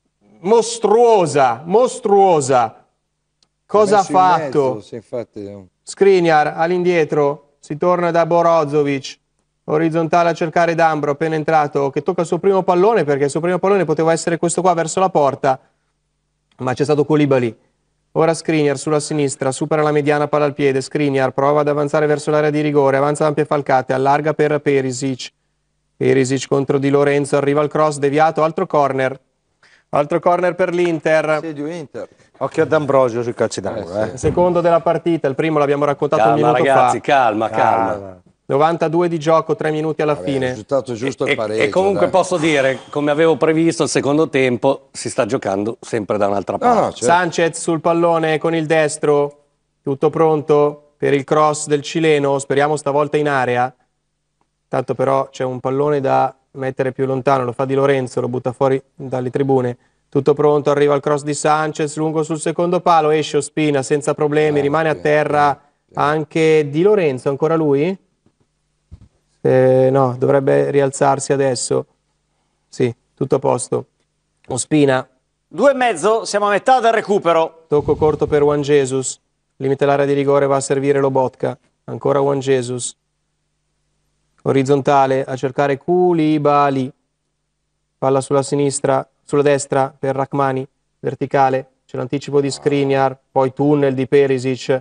mostruosa, mostruosa. Cosa ha fatto?
Mezzo, sì, infatti...
Skriniar all'indietro, si torna da Brozovic, orizzontale a cercare D'Ambro, appena entrato, che tocca il suo primo pallone perché il suo primo pallone poteva essere questo qua verso la porta, ma c'è stato Koulibaly. Ora Skriniar sulla sinistra, supera la mediana, palla al piede, Skriniar prova ad avanzare verso l'area di rigore, avanza ampie falcate, allarga per Perisic, Perisic contro Di Lorenzo, arriva il cross, deviato, altro corner, altro corner per l'Inter.
Occhio a D'Ambrosio sui calci d'angolo. Eh,
sì. Secondo della partita, il primo l'abbiamo raccontato
calma,
un minuto
ragazzi,
fa.
Calma, calma, calma.
novantadue di gioco, tre minuti alla Vabbè, fine.
Il risultato giusto
e,
il pareggio.
E comunque
dai.
posso dire, come avevo previsto, il secondo tempo si sta giocando sempre da un'altra parte.
No, no, certo.
Sanchez sul pallone con il destro, tutto pronto per il cross del cileno, speriamo stavolta in area. Tanto però c'è un pallone da mettere più lontano, lo fa Di Lorenzo, lo butta fuori dalle tribune. Tutto pronto, arriva il cross di Sanchez, lungo sul secondo palo, esce Ospina senza problemi, ah, rimane a terra anche Di Lorenzo, ancora lui? Eh, no, dovrebbe rialzarsi adesso. Sì, tutto a posto. Ospina.
Due e mezzo, siamo a metà del recupero.
Tocco corto per Juan Jesus. Limite l'area di rigore, va a servire Lobotka. Ancora Juan Jesus. Orizzontale a cercare Koulibaly. Palla sulla sinistra, sulla destra per Rachmani. Verticale, c'è l'anticipo di Skriniar. Poi tunnel di Perisic.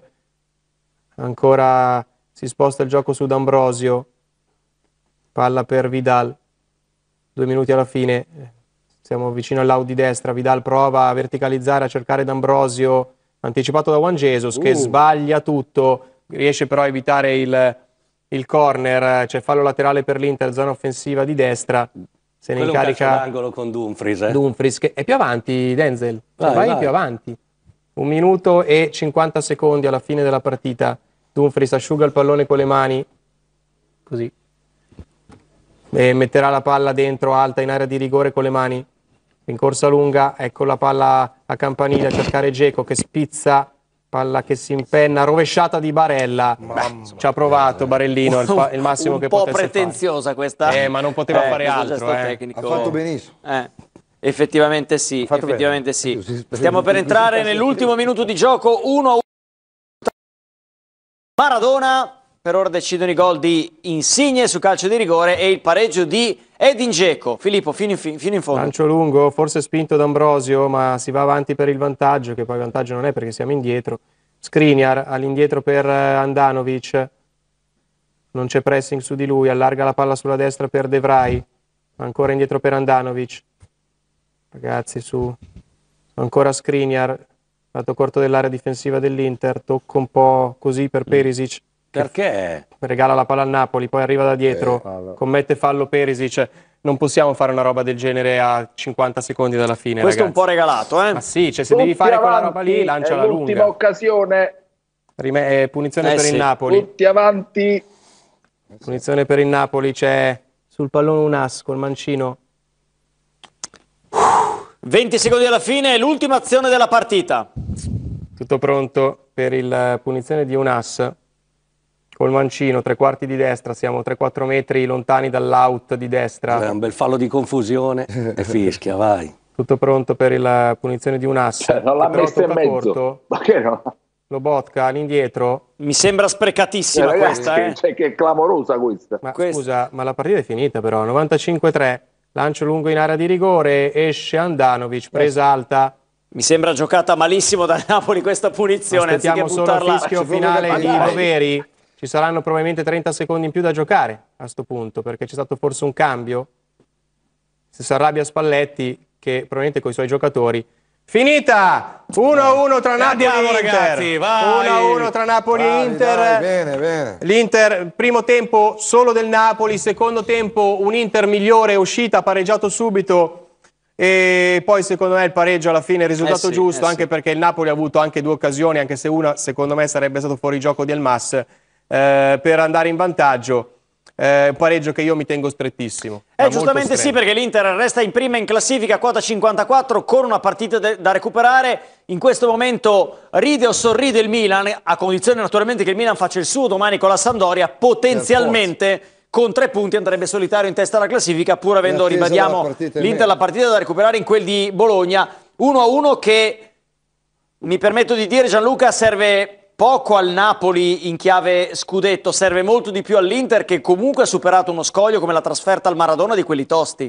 Ancora si sposta il gioco su D'Ambrosio. Palla per Vidal, due minuti alla fine, siamo vicino all'out di destra, Vidal prova a verticalizzare, a cercare D'Ambrosio, anticipato da Juan Jesus, uh. che sbaglia tutto, riesce però a evitare il, il corner, c'è fallo laterale per l'Inter, zona offensiva di destra, se ne incarica
l'angolo con Dumfries, eh?
Dumfries, che è più avanti Denzel,
vai,
vai,
vai più
avanti, un minuto e cinquanta secondi alla fine della partita, Dumfries asciuga il pallone con le mani, così. e metterà la palla dentro alta in area di rigore con le mani. In corsa lunga, ecco la palla a campanile a cercare Dzeko che spizza, palla che si impenna, rovesciata di Barella. Beh, ci ha provato Barellino, il, fa- il massimo
un
che
po'
potesse
pretenziosa questa.
Eh, ma non poteva
eh,
fare
questo
altro.
gesto
Eh.
tecnico.
Ha fatto benissimo.
Eh, effettivamente sì,
Ha fatto
effettivamente
bene.
sì. Stiamo per entrare nell'ultimo minuto di gioco, uno a uno. Maradona, per ora decidono i gol di Insigne su calcio di rigore e il pareggio di Edin Dzeko. Filippo, fino in, fino in fondo.
Lancio lungo, forse spinto D'Ambrosio, ma si va avanti per il vantaggio, che poi vantaggio non è perché siamo indietro. Skriniar all'indietro per Andanovic, non c'è pressing su di lui, allarga la palla sulla destra per De Vrij, ancora indietro per Andanovic. Ragazzi, su ancora Skriniar, lato corto dell'area difensiva dell'Inter, tocco un po' così per Perisic.
Perché?
Regala la palla al Napoli, poi arriva da dietro,
Eh,
commette fallo Perisic. Non possiamo fare una roba del genere a cinquanta secondi dalla fine,
Questo è un
ragazzi.
po' regalato, eh?
Ma sì, cioè se devi
Tutti
fare quella
avanti,
roba lì, lanciala
è l'ultima
lunga.
occasione,
Rime- eh, punizione
Eh
per
sì.
il Napoli.
tutti avanti.
Punizione per il Napoli, c'è sul pallone un as col mancino.
venti secondi alla fine, l'ultima azione della partita.
Tutto pronto per il punizione di un as col mancino, tre quarti di destra, siamo tre quattro metri lontani dall'out di
È
destra.
un bel fallo di confusione e fischia, vai.
Tutto pronto per la punizione di un as.
Cioè, non l'ha
che però
messa in
tocca
mezzo.
corto.
Ma che no?
Lobotka all'indietro.
Mi sembra sprecatissima
Eh, ragazzi,
questa, eh?
cioè, che è clamorosa questa.
Ma
Questo-
scusa, ma la partita è finita però, novantacinque tre. Lancio lungo in area di rigore, esce Andanovic, presa alta.
Mi sembra giocata malissimo dal Napoli questa punizione,
Aspettiamo
anziché
solo il
buttarla.
fischio
Secondo
finale
me
di
magari.
Doveri. Ci saranno probabilmente trenta secondi in più da giocare a sto punto, perché c'è stato forse un cambio. Se si arrabbia Spalletti, che probabilmente con i suoi giocatori. Finita! uno a uno tra Napoli e
Andiamo,
Inter.
ragazzi, vai!
uno a uno tra Napoli e
Bravi,
Inter.
dai, bene, bene.
L'Inter, primo tempo solo del Napoli, secondo tempo un Inter migliore, uscita, pareggiato subito e poi secondo me il pareggio alla fine è il risultato
Eh sì,
giusto,
eh
anche
sì.
perché il Napoli ha avuto anche due occasioni, anche se una secondo me sarebbe stato fuori gioco di Elmas, eh, per andare in vantaggio. Eh, un pareggio che io mi tengo strettissimo.
Eh,
ma molto
giustamente sì,
stretto.
perché l'Inter resta in prima in classifica, quota cinquantaquattro, con una partita de- da recuperare. In questo momento ride o sorride il Milan, a condizione naturalmente che il Milan faccia il suo domani con la Sampdoria, potenzialmente con tre punti andrebbe solitario in testa alla classifica, pur avendo,
In attesa
ribadiamo,
della partita in
l'Inter
meno.
la partita da recuperare in quel di Bologna. uno a uno che, mi permetto di dire, Gianluca, serve poco al Napoli in chiave scudetto, serve molto di più all'Inter, che comunque ha superato uno scoglio come la trasferta al Maradona di quelli tosti.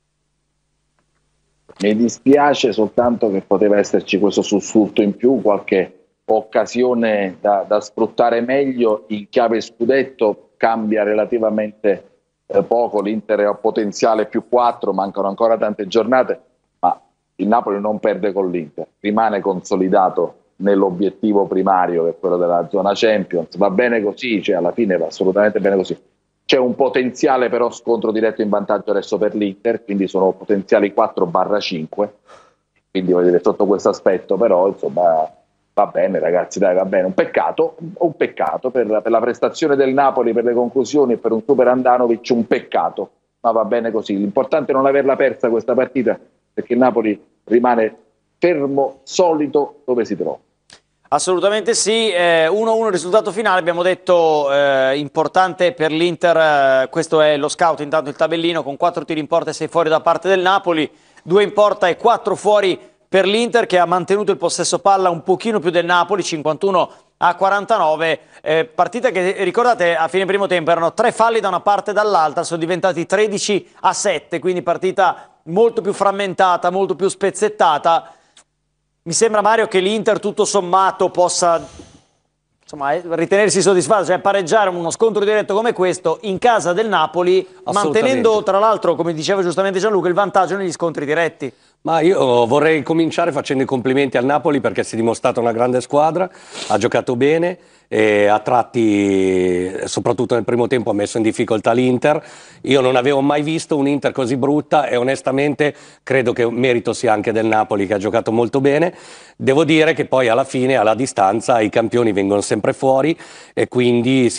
Mi dispiace soltanto che poteva esserci questo sussulto in più, qualche occasione da, da sfruttare meglio. In chiave scudetto cambia relativamente eh, poco, l'Inter ha potenziale più quattro, mancano ancora tante giornate, ma il Napoli non perde con l'Inter, rimane consolidato nell'obiettivo primario che è quello della zona Champions. Va bene così, cioè alla fine va assolutamente bene così. C'è un potenziale però scontro diretto in vantaggio adesso per l'Inter, quindi sono potenziali quattro barra cinque, quindi voglio dire, sotto questo aspetto però insomma va bene ragazzi, dai, va bene. Un peccato, un peccato per, per la prestazione del Napoli, per le conclusioni e per un super Andanovic, un peccato, ma va bene così. L'importante è non averla persa questa partita, perché il Napoli rimane fermo, solito dove si trova.
Assolutamente sì, eh, uno a uno il risultato finale, abbiamo detto eh, importante per l'Inter, eh, questo è lo scout, intanto il tabellino con quattro tiri in porta e sei fuori da parte del Napoli, due in porta e quattro fuori per l'Inter, che ha mantenuto il possesso palla un pochino più del Napoli, cinquantuno a quarantanove, eh, partita che ricordate a fine primo tempo erano tre falli da una parte e dall'altra, sono diventati tredici a sette, quindi partita molto più frammentata, molto più spezzettata. Mi sembra, Mario, che l'Inter tutto sommato possa, insomma, eh, ritenersi soddisfatto, cioè pareggiare uno scontro diretto come questo in casa del Napoli, mantenendo tra l'altro, come diceva giustamente Gianluca, il vantaggio negli scontri diretti.
Ma io vorrei cominciare facendo i complimenti al Napoli perché si è dimostrata una grande squadra, ha giocato bene e a tratti, soprattutto nel primo tempo, ha messo in difficoltà l'Inter. Io non avevo mai visto un Inter così brutta e onestamente credo che un merito sia anche del Napoli, che ha giocato molto bene. Devo dire che poi alla fine, alla distanza, i campioni vengono sempre fuori e quindi si è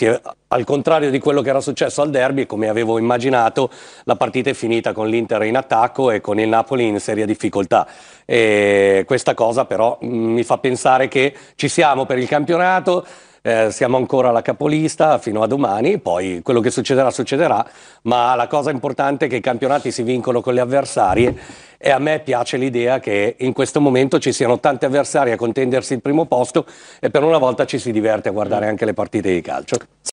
Al contrario di quello che era successo al derby, come avevo immaginato, la partita è finita con l'Inter in attacco e con il Napoli in seria difficoltà. E questa cosa però mh, mi fa pensare che ci siamo per il campionato, eh, siamo ancora alla capolista fino a domani, poi quello che succederà succederà, ma la cosa importante è che i campionati si vincono con le avversarie e a me piace l'idea che in questo momento ci siano tanti avversari a contendersi il primo posto e per una volta ci si diverte a guardare anche le partite di calcio.